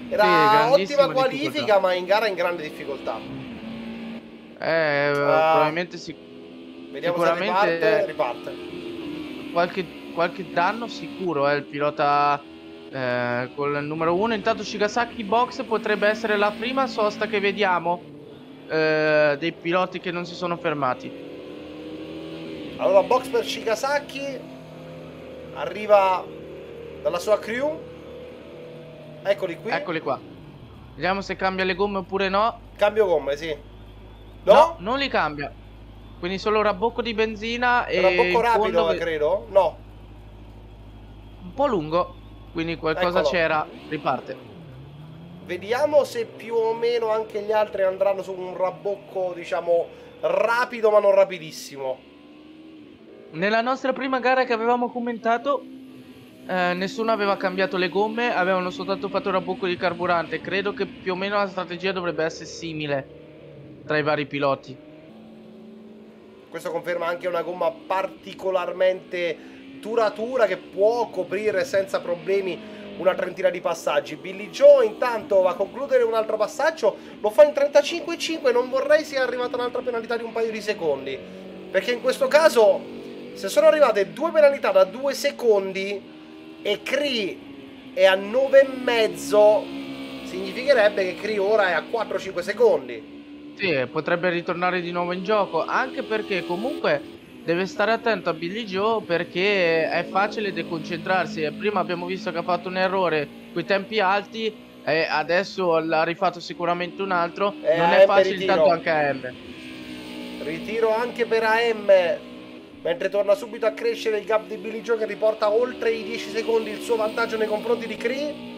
Era Sì, ottima qualifica, difficoltà. ma in gara in grande difficoltà. Eh, uh, probabilmente si... Vediamo sicuramente se riparte, riparte. Qualche, qualche danno sicuro, eh, il pilota eh, col numero uno. Intanto Shigasaki box potrebbe essere la prima sosta che vediamo eh, dei piloti che non si sono fermati. Allora, box per Shigasaki, arriva dalla sua crew. Eccoli qui. Eccoli qua. Vediamo se cambia le gomme oppure no. Cambio gomme, sì. No? No, non li cambia. Quindi solo rabbocco di benzina e rabbocco rapido, fondo... credo. No. Un po' lungo. Quindi qualcosa c'era, riparte. Vediamo se più o meno anche gli altri andranno su un rabbocco, diciamo, rapido ma non rapidissimo. Nella nostra prima gara che avevamo commentato, eh, nessuno aveva cambiato le gomme, avevano soltanto fatto il rabbocco di carburante. Credo che più o meno la strategia dovrebbe essere simile tra i vari piloti. Questo conferma anche una gomma particolarmente duratura che può coprire senza problemi una trentina di passaggi. Billy Joe intanto va a concludere un altro passaggio, lo fa in trentacinque virgola cinque. Non vorrei sia arrivata un'altra penalità di un paio di secondi, perché in questo caso, se sono arrivate due penalità da due secondi e Cree è a nove e mezzo, significherebbe che Cree ora è a quattro cinque secondi. Sì, potrebbe ritornare di nuovo in gioco, anche perché comunque deve stare attento a Billy Joe, perché è facile deconcentrarsi. Prima abbiamo visto che ha fatto un errore coi tempi alti e adesso l'ha rifatto sicuramente un altro. Eh, non A è M facile ritiro. tanto anche a M. Ritiro anche per A M, mentre torna subito a crescere il gap di Billy Joe, che riporta oltre i dieci secondi il suo vantaggio nei confronti di Cree.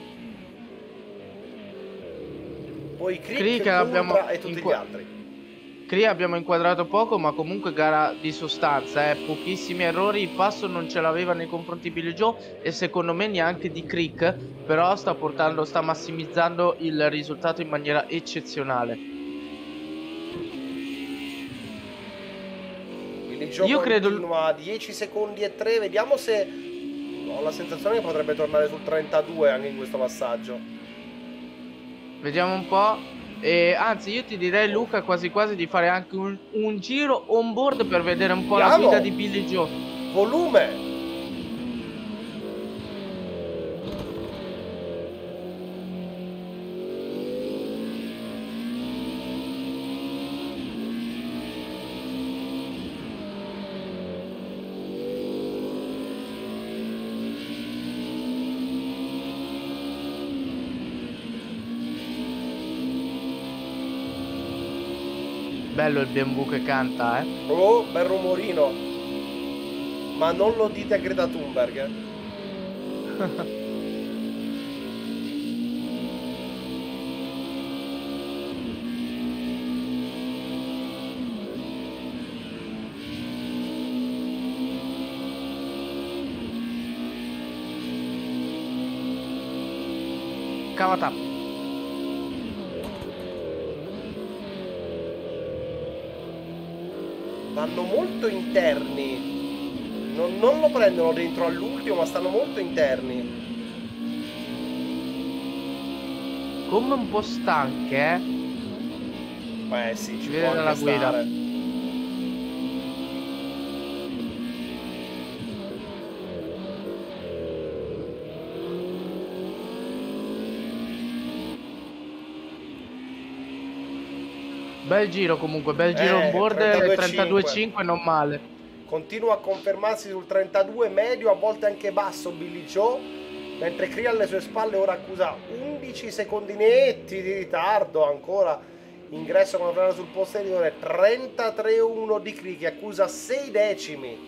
Poi Cree, che abbiamo e tutti gli altri. Cree abbiamo inquadrato poco, ma comunque gara di sostanza, eh. Pochissimi errori, il passo non ce l'aveva nei confronti di Billy Joe e secondo me neanche di Creek, però sta portando, sta massimizzando il risultato in maniera eccezionale. Billy Joe Io credo continua a dieci secondi e tre, vediamo se... Ho la sensazione che potrebbe tornare sul trentadue anche in questo passaggio. Vediamo un po'. E anzi, io ti direi, Luca, quasi quasi di fare anche un, un giro on board per vedere un po' Andiamo. la guida di Billy Joe. Volume. Bello il B M W che canta, eh. Oh, bel rumorino. Ma non lo dite a Greta Thunberg, eh. Cavatappi. Vanno molto interni, non, non lo prendono dentro all'ultimo, ma stanno molto interni. Come un po' stanche, eh. Beh sì, ci Si può vede anche dalla guida. stare. Bel giro comunque, bel giro Eh, on board, trentadue virgola cinque non male. Continua a confermarsi sul trentadue medio, a volte anche basso Billy Joe, mentre Cree alle sue spalle ora accusa undici secondi netti di ritardo, ancora ingresso con la frana sul posteriore, trentatré virgola uno di Cree che accusa sei decimi.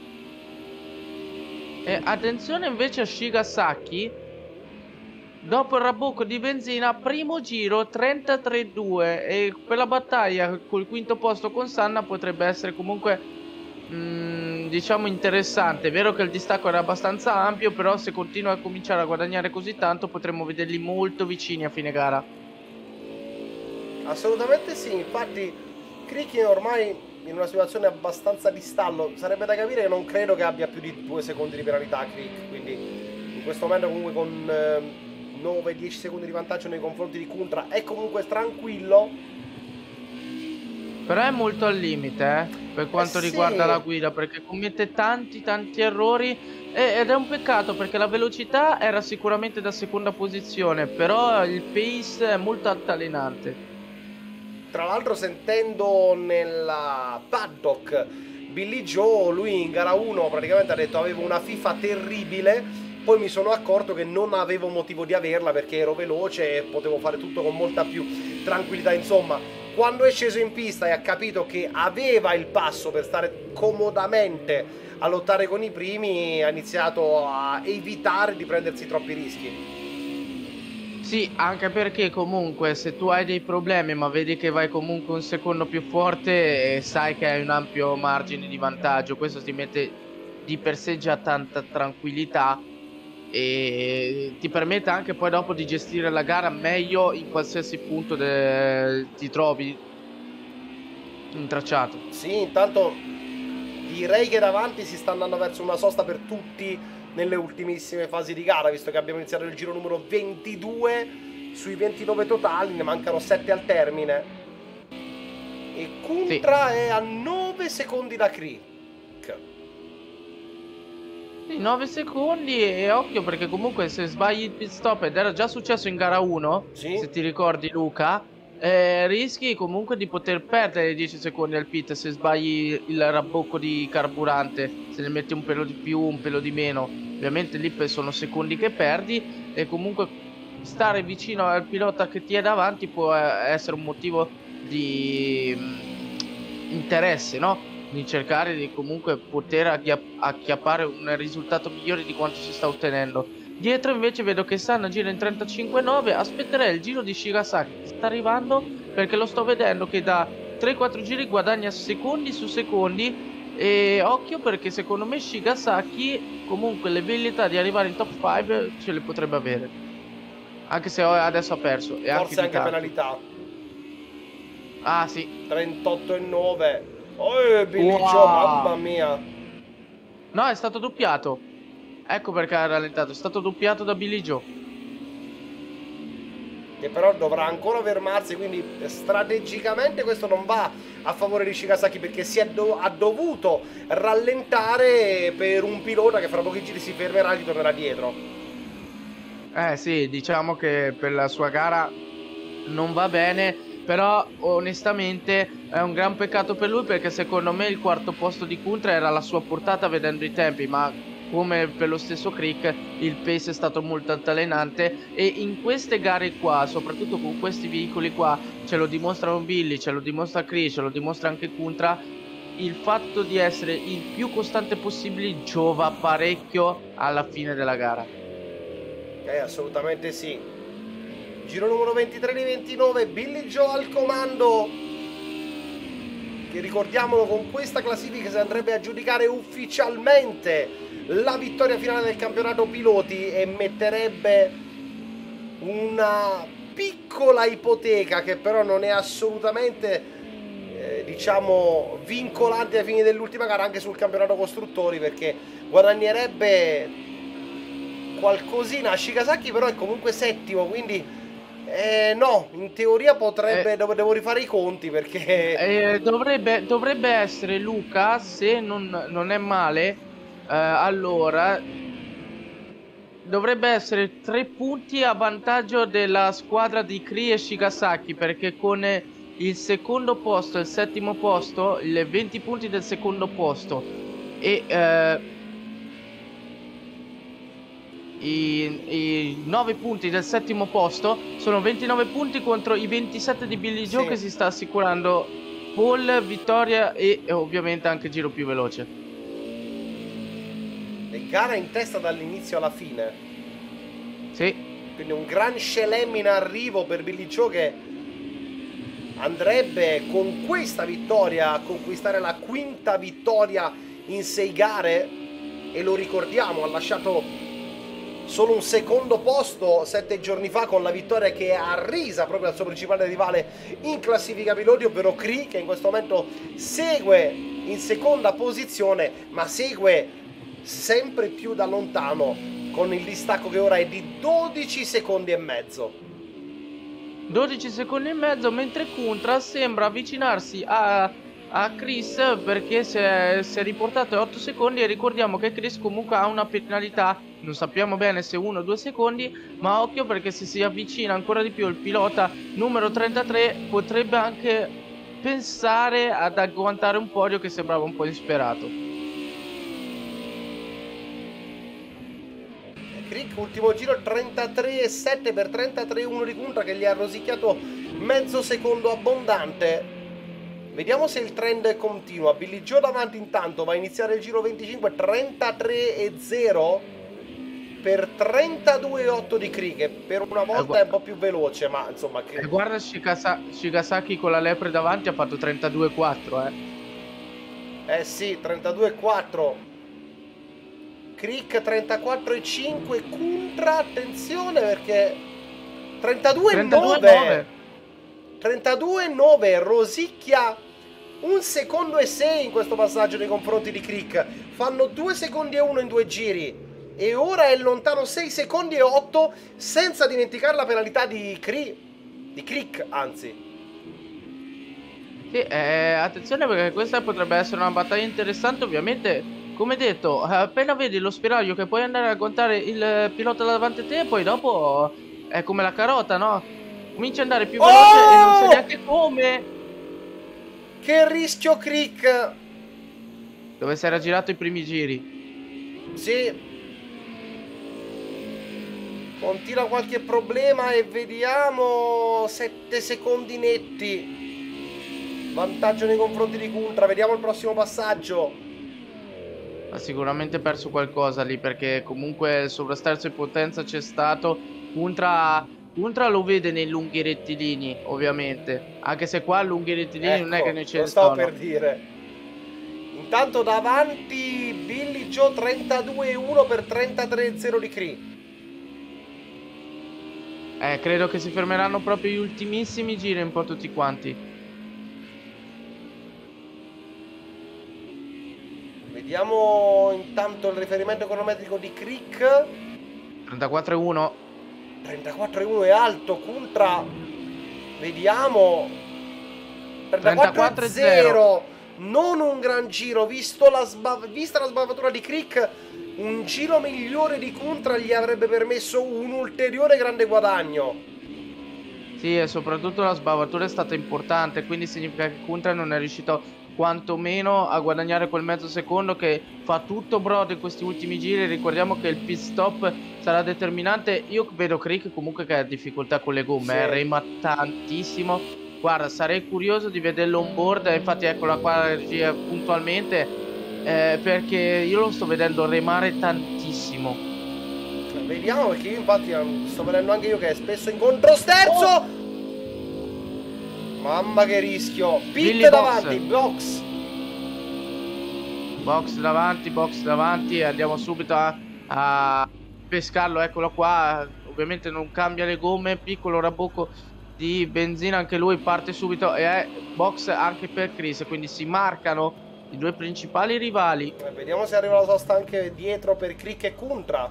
E attenzione invece a Shigasaki. Dopo il rabbocco di benzina, primo giro trentatré virgola due, e quella battaglia col quinto posto con Sanna potrebbe essere comunque mh, diciamo interessante. È vero che il distacco era abbastanza ampio, però se continua a cominciare a guadagnare così tanto potremmo vederli molto vicini a fine gara. Assolutamente sì, infatti Cree ormai in una situazione abbastanza di stallo, sarebbe da capire che non credo che abbia più di due secondi di penalità Cree, quindi in questo momento comunque con... Eh, nove dieci secondi di vantaggio nei confronti di Kuntra, è comunque tranquillo. Però è molto al limite, eh, per quanto Eh sì. riguarda la guida, perché commette tanti tanti errori e- ed è un peccato perché la velocità era sicuramente da seconda posizione, però il pace è molto altalenante. Tra l'altro, sentendo nella paddock Billy Joe, lui in gara uno praticamente ha detto avevo una FIFA terribile, poi mi sono accorto che non avevo motivo di averla perché ero veloce e potevo fare tutto con molta più tranquillità. Insomma, quando è sceso in pista e ha capito che aveva il passo per stare comodamente a lottare con i primi, ha iniziato a evitare di prendersi troppi rischi. Sì, anche perché comunque se tu hai dei problemi ma vedi che vai comunque un secondo più forte, eh, sai che hai un ampio margine di vantaggio, questo ti mette di per sé già tanta tranquillità e ti permette anche poi dopo di gestire la gara meglio in qualsiasi punto ti trovi in tracciato. Sì, intanto direi che davanti si sta andando verso una sosta per tutti nelle ultimissime fasi di gara, visto che abbiamo iniziato il giro numero ventidue, sui ventinove totali ne mancano sette al termine e Kuntra sì. È a nove secondi da Crick. Sì, nove secondi e occhio perché comunque se sbagli il pit stop, ed era già successo in gara uno, sì. Se ti ricordi Luca, eh, rischi comunque di poter perdere dieci secondi al pit se sbagli il rabbocco di carburante, se ne metti un pelo di più, un pelo di meno, ovviamente lì sono secondi che perdi e comunque stare vicino al pilota che ti è davanti può essere un motivo di mh, interesse, no? Di cercare di comunque poter acchiappare un risultato migliore di quanto si sta ottenendo. Dietro invece vedo che Sanna gira in trentacinque nove, aspetterei il giro di Shigasaki che sta arrivando perché lo sto vedendo che da tre quattro giri guadagna secondi su secondi e occhio perché secondo me Shigasaki comunque le velleità di arrivare in top cinque ce le potrebbe avere, anche se adesso ha perso e forse anche, anche penalità. Ah sì, trentotto e nove. Oh, Billy wow. Joe, mamma mia. No, è stato doppiato. Ecco perché ha rallentato. È stato doppiato da Billy Joe, che però dovrà ancora fermarsi, quindi strategicamente questo non va a favore di Shigasaki perché si è do ha dovuto rallentare per un pilota che fra pochi giri si fermerà e gli tornerà dietro. Eh sì, diciamo che per la sua gara non va bene, però onestamente è un gran peccato per lui perché secondo me il quarto posto di Kuntra era alla sua portata vedendo i tempi, ma come per lo stesso Crick il pace è stato molto altalenante e in queste gare qua, soprattutto con questi veicoli qua, ce lo dimostrano Billy, ce lo dimostra Crick, ce lo dimostra anche Kuntra, il fatto di essere il più costante possibile giova parecchio alla fine della gara. Eh, assolutamente sì. Giro numero ventitré di ventinove, Billy Joe al comando, che ricordiamolo con questa classifica si andrebbe a giudicare ufficialmente la vittoria finale del campionato piloti e metterebbe una piccola ipoteca che però non è assolutamente eh, diciamo vincolante ai fini dell'ultima gara anche sul campionato costruttori, perché guadagnerebbe qualcosina a Shigasaki, però è comunque settimo, quindi Eh, no, in teoria potrebbe, eh, devo, devo rifare i conti perché... Eh, dovrebbe, dovrebbe essere Luca, se non, non è male, eh, allora, dovrebbe essere tre punti a vantaggio della squadra di Cree e Shigasaki, perché con il secondo posto e il settimo posto, i venti punti del secondo posto e... Eh, I, i nove punti del settimo posto sono ventinove punti contro i ventisette di Billy Joe, sì, che si sta assicurando pole, vittoria e, e ovviamente anche giro più veloce. E gara in testa dall'inizio alla fine. Sì. Quindi un gran scelem in arrivo per Billy Joe che andrebbe con questa vittoria a conquistare la quinta vittoria in sei gare e lo ricordiamo, ha lasciato solo un secondo posto sette giorni fa con la vittoria che ha arrisa proprio al suo principale rivale in classifica piloti, ovvero Cree, che in questo momento segue in seconda posizione, ma segue sempre più da lontano con il distacco che ora è di dodici secondi e mezzo. dodici secondi e mezzo, mentre Kuntra sembra avvicinarsi a, a Chris perché si è, si è riportato a otto secondi, e ricordiamo che Chris comunque ha una penalità, non sappiamo bene se uno o due secondi, ma occhio perché se si avvicina ancora di più il pilota numero trentatré potrebbe anche pensare ad agguantare un podio che sembrava un po' insperato. Crick, ultimo giro trentatré e sette per trentatré e uno di Kuntra, che gli ha rosicchiato mezzo secondo abbondante. Vediamo se il trend continua. Billy Joe davanti intanto, va a iniziare il giro venticinque, trentatré e zero per trentadue e otto di Crick, che per una volta è un po' più veloce, ma insomma che... E guarda Shigasa Shigasaki con la lepre davanti ha fatto trentadue e quattro, eh. Eh sì, trentadue e quattro. Crick trentaquattro e cinque, Kuntra, attenzione perché trentadue e nove. trentadue e nove, rosicchia un secondo e sei in questo passaggio nei confronti di Crick. Fanno due secondi e uno in due giri. E ora è lontano sei secondi e otto, senza dimenticare la penalità di Crick, di Crick, anzi. Sì, eh, attenzione perché questa potrebbe essere una battaglia interessante, ovviamente. Come detto, appena vedi lo spiraglio che puoi andare a contare il pilota davanti a te, poi dopo è come la carota, no? Cominci ad andare più veloce oh! e non sai neanche come. Che rischio Crick! Dove si era girato i primi giri. Sì. Continua qualche problema e vediamo sette secondi netti. Vantaggio nei confronti di Kuntra. Vediamo il prossimo passaggio. Ha sicuramente perso qualcosa lì, perché comunque il sovrasterzo di potenza c'è stato. Kuntra, Kuntra lo vede nei lunghi rettilini, ovviamente, anche se qua lunghi rettilini ecco, non è che ne ce lo ne stavo sono. per dire. Intanto davanti Billy Joe trentadue e uno per trentatré e zero di Crick. Eh, credo che si fermeranno proprio gli ultimissimi giri un po' tutti quanti. Vediamo intanto il riferimento econometrico di Crick. trentaquattro e uno. trentaquattro e uno è alto. Kuntra, vediamo, trentaquattro e zero. Non un gran giro, visto la vista la sbavatura di Crick. Un giro migliore di Kuntra gli avrebbe permesso un ulteriore grande guadagno. Sì, e soprattutto la sbavatura è stata importante, quindi significa che Kuntra non è riuscito quantomeno a guadagnare quel mezzo secondo che fa tutto brodo in questi ultimi giri. Ricordiamo che il pit stop sarà determinante. Io vedo Crick comunque che ha difficoltà con le gomme, sì. eh, rema tantissimo. Guarda, sarei curioso di vederlo on board, infatti eccola qua la regia puntualmente, eh, perché io lo sto vedendo remare tantissimo. Vediamo, perché io infatti sto vedendo anche io che è spesso in controsterzo. Oh! Mamma che rischio. Pit davanti, box. Box davanti, box davanti. Andiamo subito a, a pescarlo, eccolo qua. Ovviamente non cambia le gomme, piccolo rabocco di benzina, anche lui parte subito e è box anche per Chris, quindi si marcano i due principali rivali. Eh, vediamo se arriva la sosta anche dietro per Crick e Kuntra.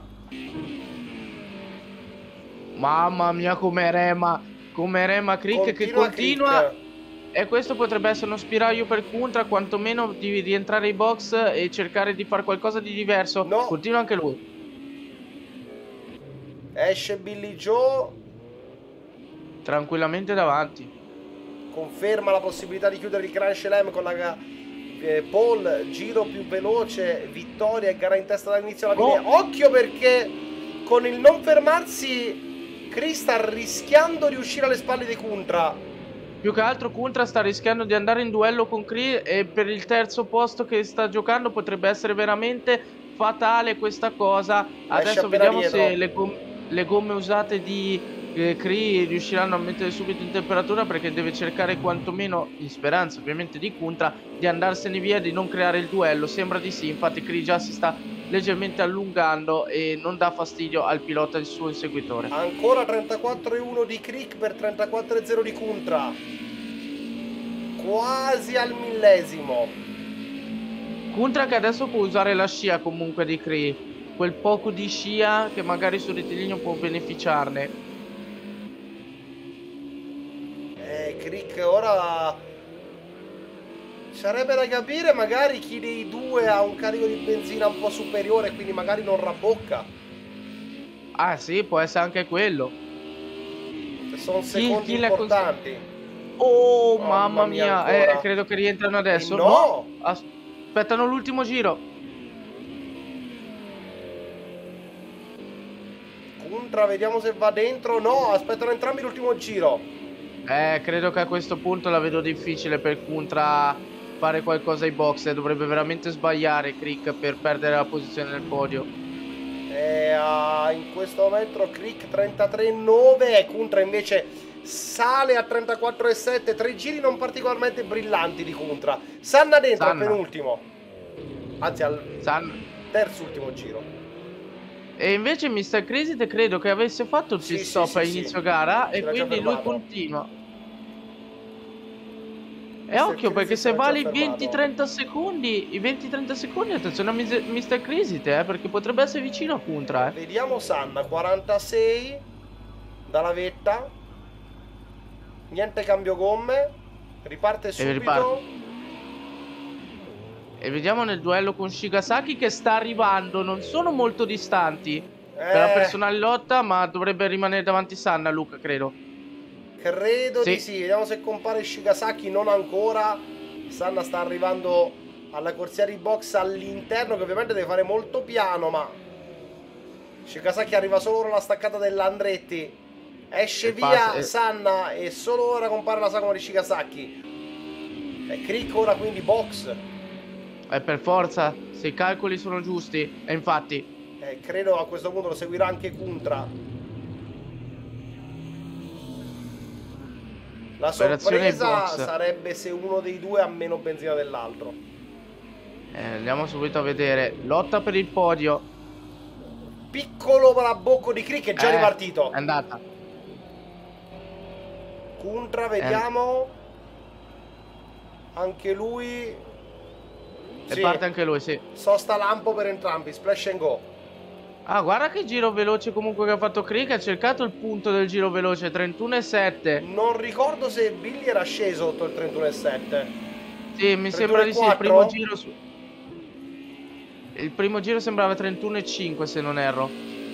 Mamma mia come rema, come rema Crick, continua che continua Crick. E questo potrebbe essere uno spiraglio per Kuntra, quantomeno di rientrare ai box e cercare di fare qualcosa di diverso. No. Continua anche lui. Esce Billy Joe tranquillamente davanti. Conferma la possibilità di chiudere il Grand Slam con la eh, pole, giro più veloce, vittoria e gara in testa dall'inizio alla fine. Oh. Occhio perché con il non fermarsi Chris sta rischiando di uscire alle spalle di Kuntra. Più che altro Kuntra sta rischiando di andare in duello con Chris e per il terzo posto che sta giocando potrebbe essere veramente fatale questa cosa. Adesso vediamo dietro. se le, gom le gomme usate di eh, Chris riusciranno a mettere subito in temperatura, perché deve cercare quantomeno, in speranza ovviamente di Kuntra, di andarsene via, di non creare il duello. Sembra di sì, infatti Chris già si sta leggermente allungando e non dà fastidio al pilota il suo inseguitore. Ancora trentaquattro e uno di Crick per trentaquattro e zero di Kuntra, quasi al millesimo. Kuntra che adesso può usare la scia comunque di Crick. quel poco di scia che magari sul rettilineo può beneficiarne. Eh, Crick ora sarebbe da capire magari chi dei due ha un carico di benzina un po' superiore, quindi magari non rabbocca. Ah sì, può essere anche quello. Se sono Chi- secondi chi l'ha importanti. Oh, Mamma mamma mia, mia, ancora. eh, credo che rientrano adesso. Eh, no! Aspettano l'ultimo giro. Kuntra, vediamo se va dentro. No, aspettano entrambi l'ultimo giro. Eh, credo che a questo punto la vedo difficile per Kuntra fare qualcosa ai box. Dovrebbe veramente sbagliare Crick per perdere la posizione nel podio. E uh, in questo momento Crick trentatré nove e Kuntra invece sale a trentaquattro e sette. Tre giri non particolarmente brillanti di Kuntra. Sanna dentro Sanna. al penultimo, anzi al San... terzultimo giro. E invece mister Crisite credo che avesse fatto il Sì, pit sì, stop sì, a sì. inizio gara Si e era già quindi lui fermato. continua. E mister occhio perché Crisite se era già vale i fermato. venti trenta secondi, i venti trenta secondi, attenzione a mister Crisite, eh, perché potrebbe essere vicino a Kuntra, eh. Vediamo Sanna, quarantasei dalla vetta. Niente cambio gomme. Riparte subito. riparte. E vediamo nel duello con Shigasaki che sta arrivando, non sono molto distanti per la Eh, personale lotta, ma dovrebbe rimanere davanti Sanna, Luca, credo. credo Sì. di sì. Vediamo se compare Shigasaki. Non ancora. Sanna sta arrivando alla corsia di box all'interno, che ovviamente deve fare molto piano, ma Shigasaki arriva solo ora alla staccata dell'Andretti. Esce E via passa- e- Sanna e solo ora compare la sagoma di Shigasaki. E Crick ora quindi box. E per forza, se i calcoli sono giusti, e infatti, Eh, credo a questo punto lo seguirà anche Kuntra. La Operazione sorpresa box. sarebbe se uno dei due ha meno benzina dell'altro. eh, andiamo subito a vedere. Lotta per il podio. Piccolo rabocco di Crick, è già Eh, ripartito. È andata. Kuntra, vediamo. Anche lui. E Sì, parte anche lui, sì. sosta lampo per entrambi, splash and go. Ah, guarda che giro veloce comunque che ha fatto Crick. Ha cercato il punto del giro veloce, trentuno e sette. Non ricordo se Billy era sceso sotto il trentuno e sette. Sì, mi sembra di sì. Il quattro? primo giro su... Il primo giro sembrava trentuno e cinque, se non erro.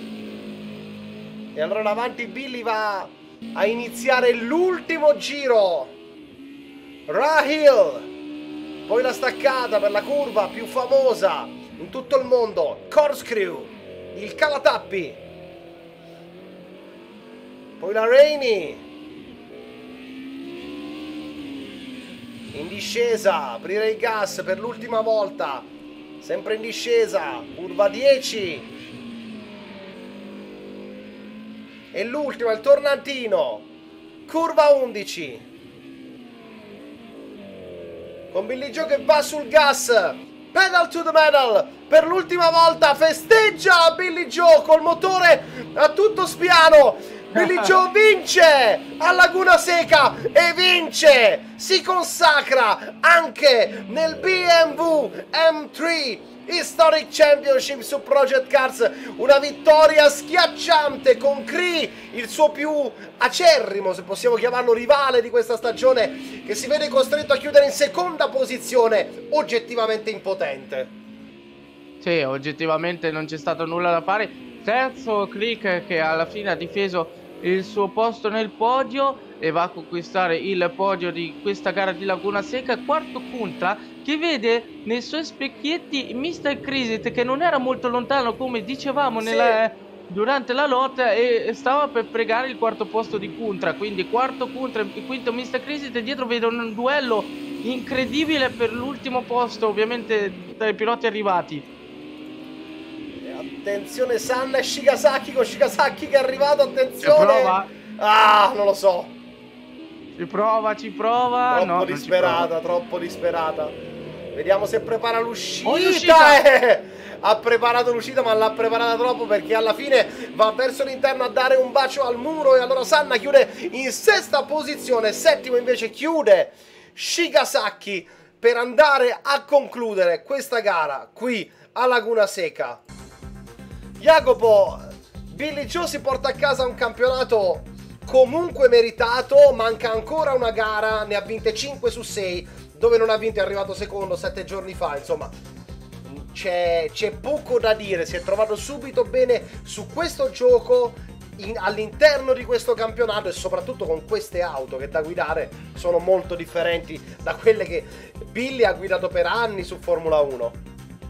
E allora davanti Billy va a iniziare l'ultimo giro. Rahil. Poi la staccata per la curva più famosa in tutto il mondo. Corkscrew. Il cavatappi. Poi la Rainy. In discesa. Aprire il gas per l'ultima volta. Sempre in discesa. Curva dieci. E l'ultima, il tornantino. Curva undici. Con Billy Joe che va sul gas. Pedal to the metal. Per l'ultima volta festeggia Billy Joe col motore a tutto spiano. Billy Joe vince a Laguna Seca e vince, si consacra anche nel B M W M tre Historic Championship su Project Cars. Una vittoria schiacciante con Cree, il suo più acerrimo, se possiamo chiamarlo, rivale di questa stagione, che si vede costretto a chiudere in seconda posizione, oggettivamente impotente. Sì, oggettivamente non c'è stato nulla da fare. Terzo Crick che alla fine ha difeso il suo posto nel podio e va a conquistare il podio di questa gara di Laguna Seca. Quarto Kuntra che vede nei suoi specchietti mister Crisite che non era molto lontano, come dicevamo, Sì. nella, durante la lotta, e stava per pregare il quarto posto di Kuntra. Quindi quarto Kuntra e quinto mister Crisite. Dietro vedo un duello incredibile per l'ultimo posto, ovviamente tra i piloti arrivati. Attenzione Sanna e Shigasaki, con Shigasaki che è arrivato, attenzione. Ci prova? Ah, non lo so. Ci prova, ci prova. Troppo No, non ci disperata, prova. troppo disperata. Vediamo se prepara l'uscita. Oh, l'uscita! Eh! Ha preparato l'uscita, ma l'ha preparata troppo, perché alla fine va verso l'interno a dare un bacio al muro. E allora Sanna chiude in sesta posizione. Settimo invece chiude Shigasaki per andare a concludere questa gara qui a Laguna Seca. Jacopo, Billy Joe si porta a casa un campionato comunque meritato, manca ancora una gara, ne ha vinte cinque su sei, dove non ha vinto è arrivato secondo sette giorni fa, insomma c'è, c'è poco da dire, si è trovato subito bene su questo gioco in, all'interno di questo campionato e soprattutto con queste auto che da guidare sono molto differenti da quelle che Billy ha guidato per anni su Formula uno.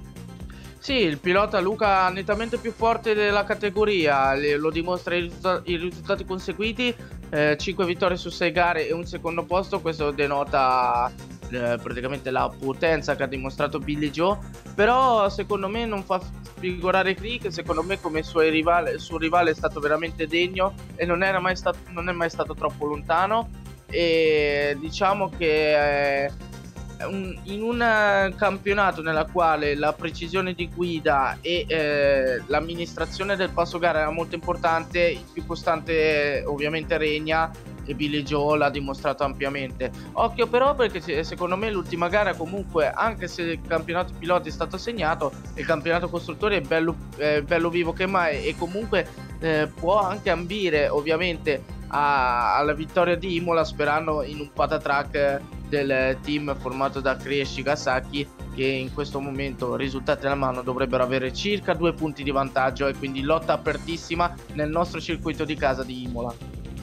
Sì, il pilota Luca nettamente più forte della categoria, lo dimostra i, risulta- i risultati conseguiti, eh, cinque vittorie su sei gare e un secondo posto, questo denota eh, praticamente la potenza che ha dimostrato Billy Joe, però secondo me non fa sfigurare Crick, secondo me come suo rivale, il suo rivale è stato veramente degno e non, era mai stato, non è mai stato troppo lontano e diciamo che... Eh, in un campionato nella quale la precisione di guida e eh, l'amministrazione del passo gara era molto importante, il più costante ovviamente regna e Billy Joe l'ha dimostrato ampiamente. Occhio però perché secondo me l'ultima gara comunque, anche se il campionato piloti è stato segnato, il campionato costruttori è bello, eh, bello vivo che mai e comunque eh, può anche ambire ovviamente a, alla vittoria di Imola, sperando in un patatrack del team formato da Cree e Shigasaki, che in questo momento, risultati alla mano, dovrebbero avere circa due punti di vantaggio e quindi lotta apertissima nel nostro circuito di casa di Imola.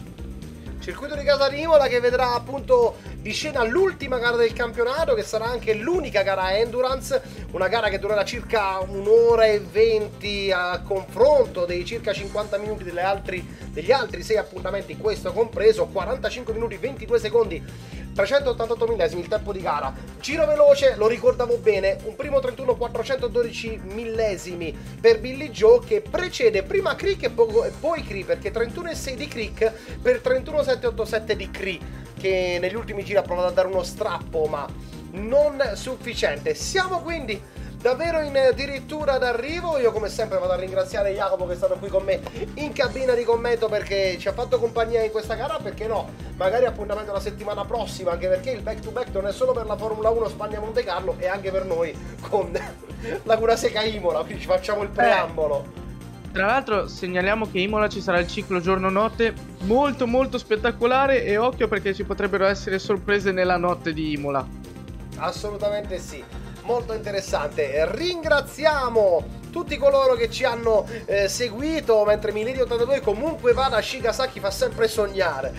Circuito di casa di Imola che vedrà appunto di scena l'ultima gara del campionato, che sarà anche l'unica gara endurance, una gara che durerà circa un'ora e venti a confronto dei circa cinquanta minuti delle altri, degli altri sei appuntamenti, questo compreso, quarantacinque minuti ventidue secondi, trecentottantotto millesimi il tempo di gara. Giro veloce, lo ricordavo bene, un primo trentuno quattrocentododici millesimi per Billy Joe, che precede prima Crick e poi Cree, perché trentuno e sei di Crick per trentuno settecentoottantasette di Cree, che negli ultimi giri ha provato a dare uno strappo ma non sufficiente. Siamo quindi davvero in addirittura d'arrivo. Io come sempre vado a ringraziare Jacopo che è stato qui con me in cabina di commento perché ci ha fatto compagnia in questa gara, perché no, magari appuntamento la settimana prossima, anche perché il back to back non è solo per la Formula uno Spagna Monte Carlo, è anche per noi con Laguna Seca Imola, quindi ci facciamo il preambolo. Tra l'altro segnaliamo che Imola ci sarà il ciclo giorno-notte molto molto spettacolare e occhio perché ci potrebbero essere sorprese nella notte di Imola. Assolutamente sì, molto interessante. Ringraziamo tutti coloro che ci hanno eh, seguito, mentre Milady ottantadue comunque va da Shigasaki, fa sempre sognare.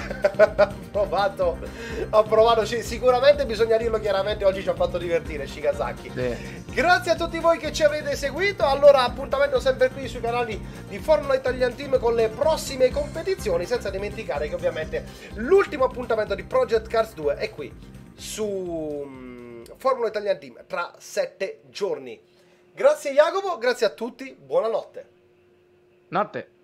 ha provato, ha provato, sicuramente bisogna dirlo chiaramente, oggi ci ha fatto divertire Shigasaki. Sì. Grazie a tutti voi che ci avete seguito, allora appuntamento sempre qui sui canali di Formula Italian Team con le prossime competizioni, senza dimenticare che ovviamente l'ultimo appuntamento di Project Cars due è qui su Formula Italian Team tra sette giorni. Grazie Jacopo, grazie a tutti, buonanotte. Notte.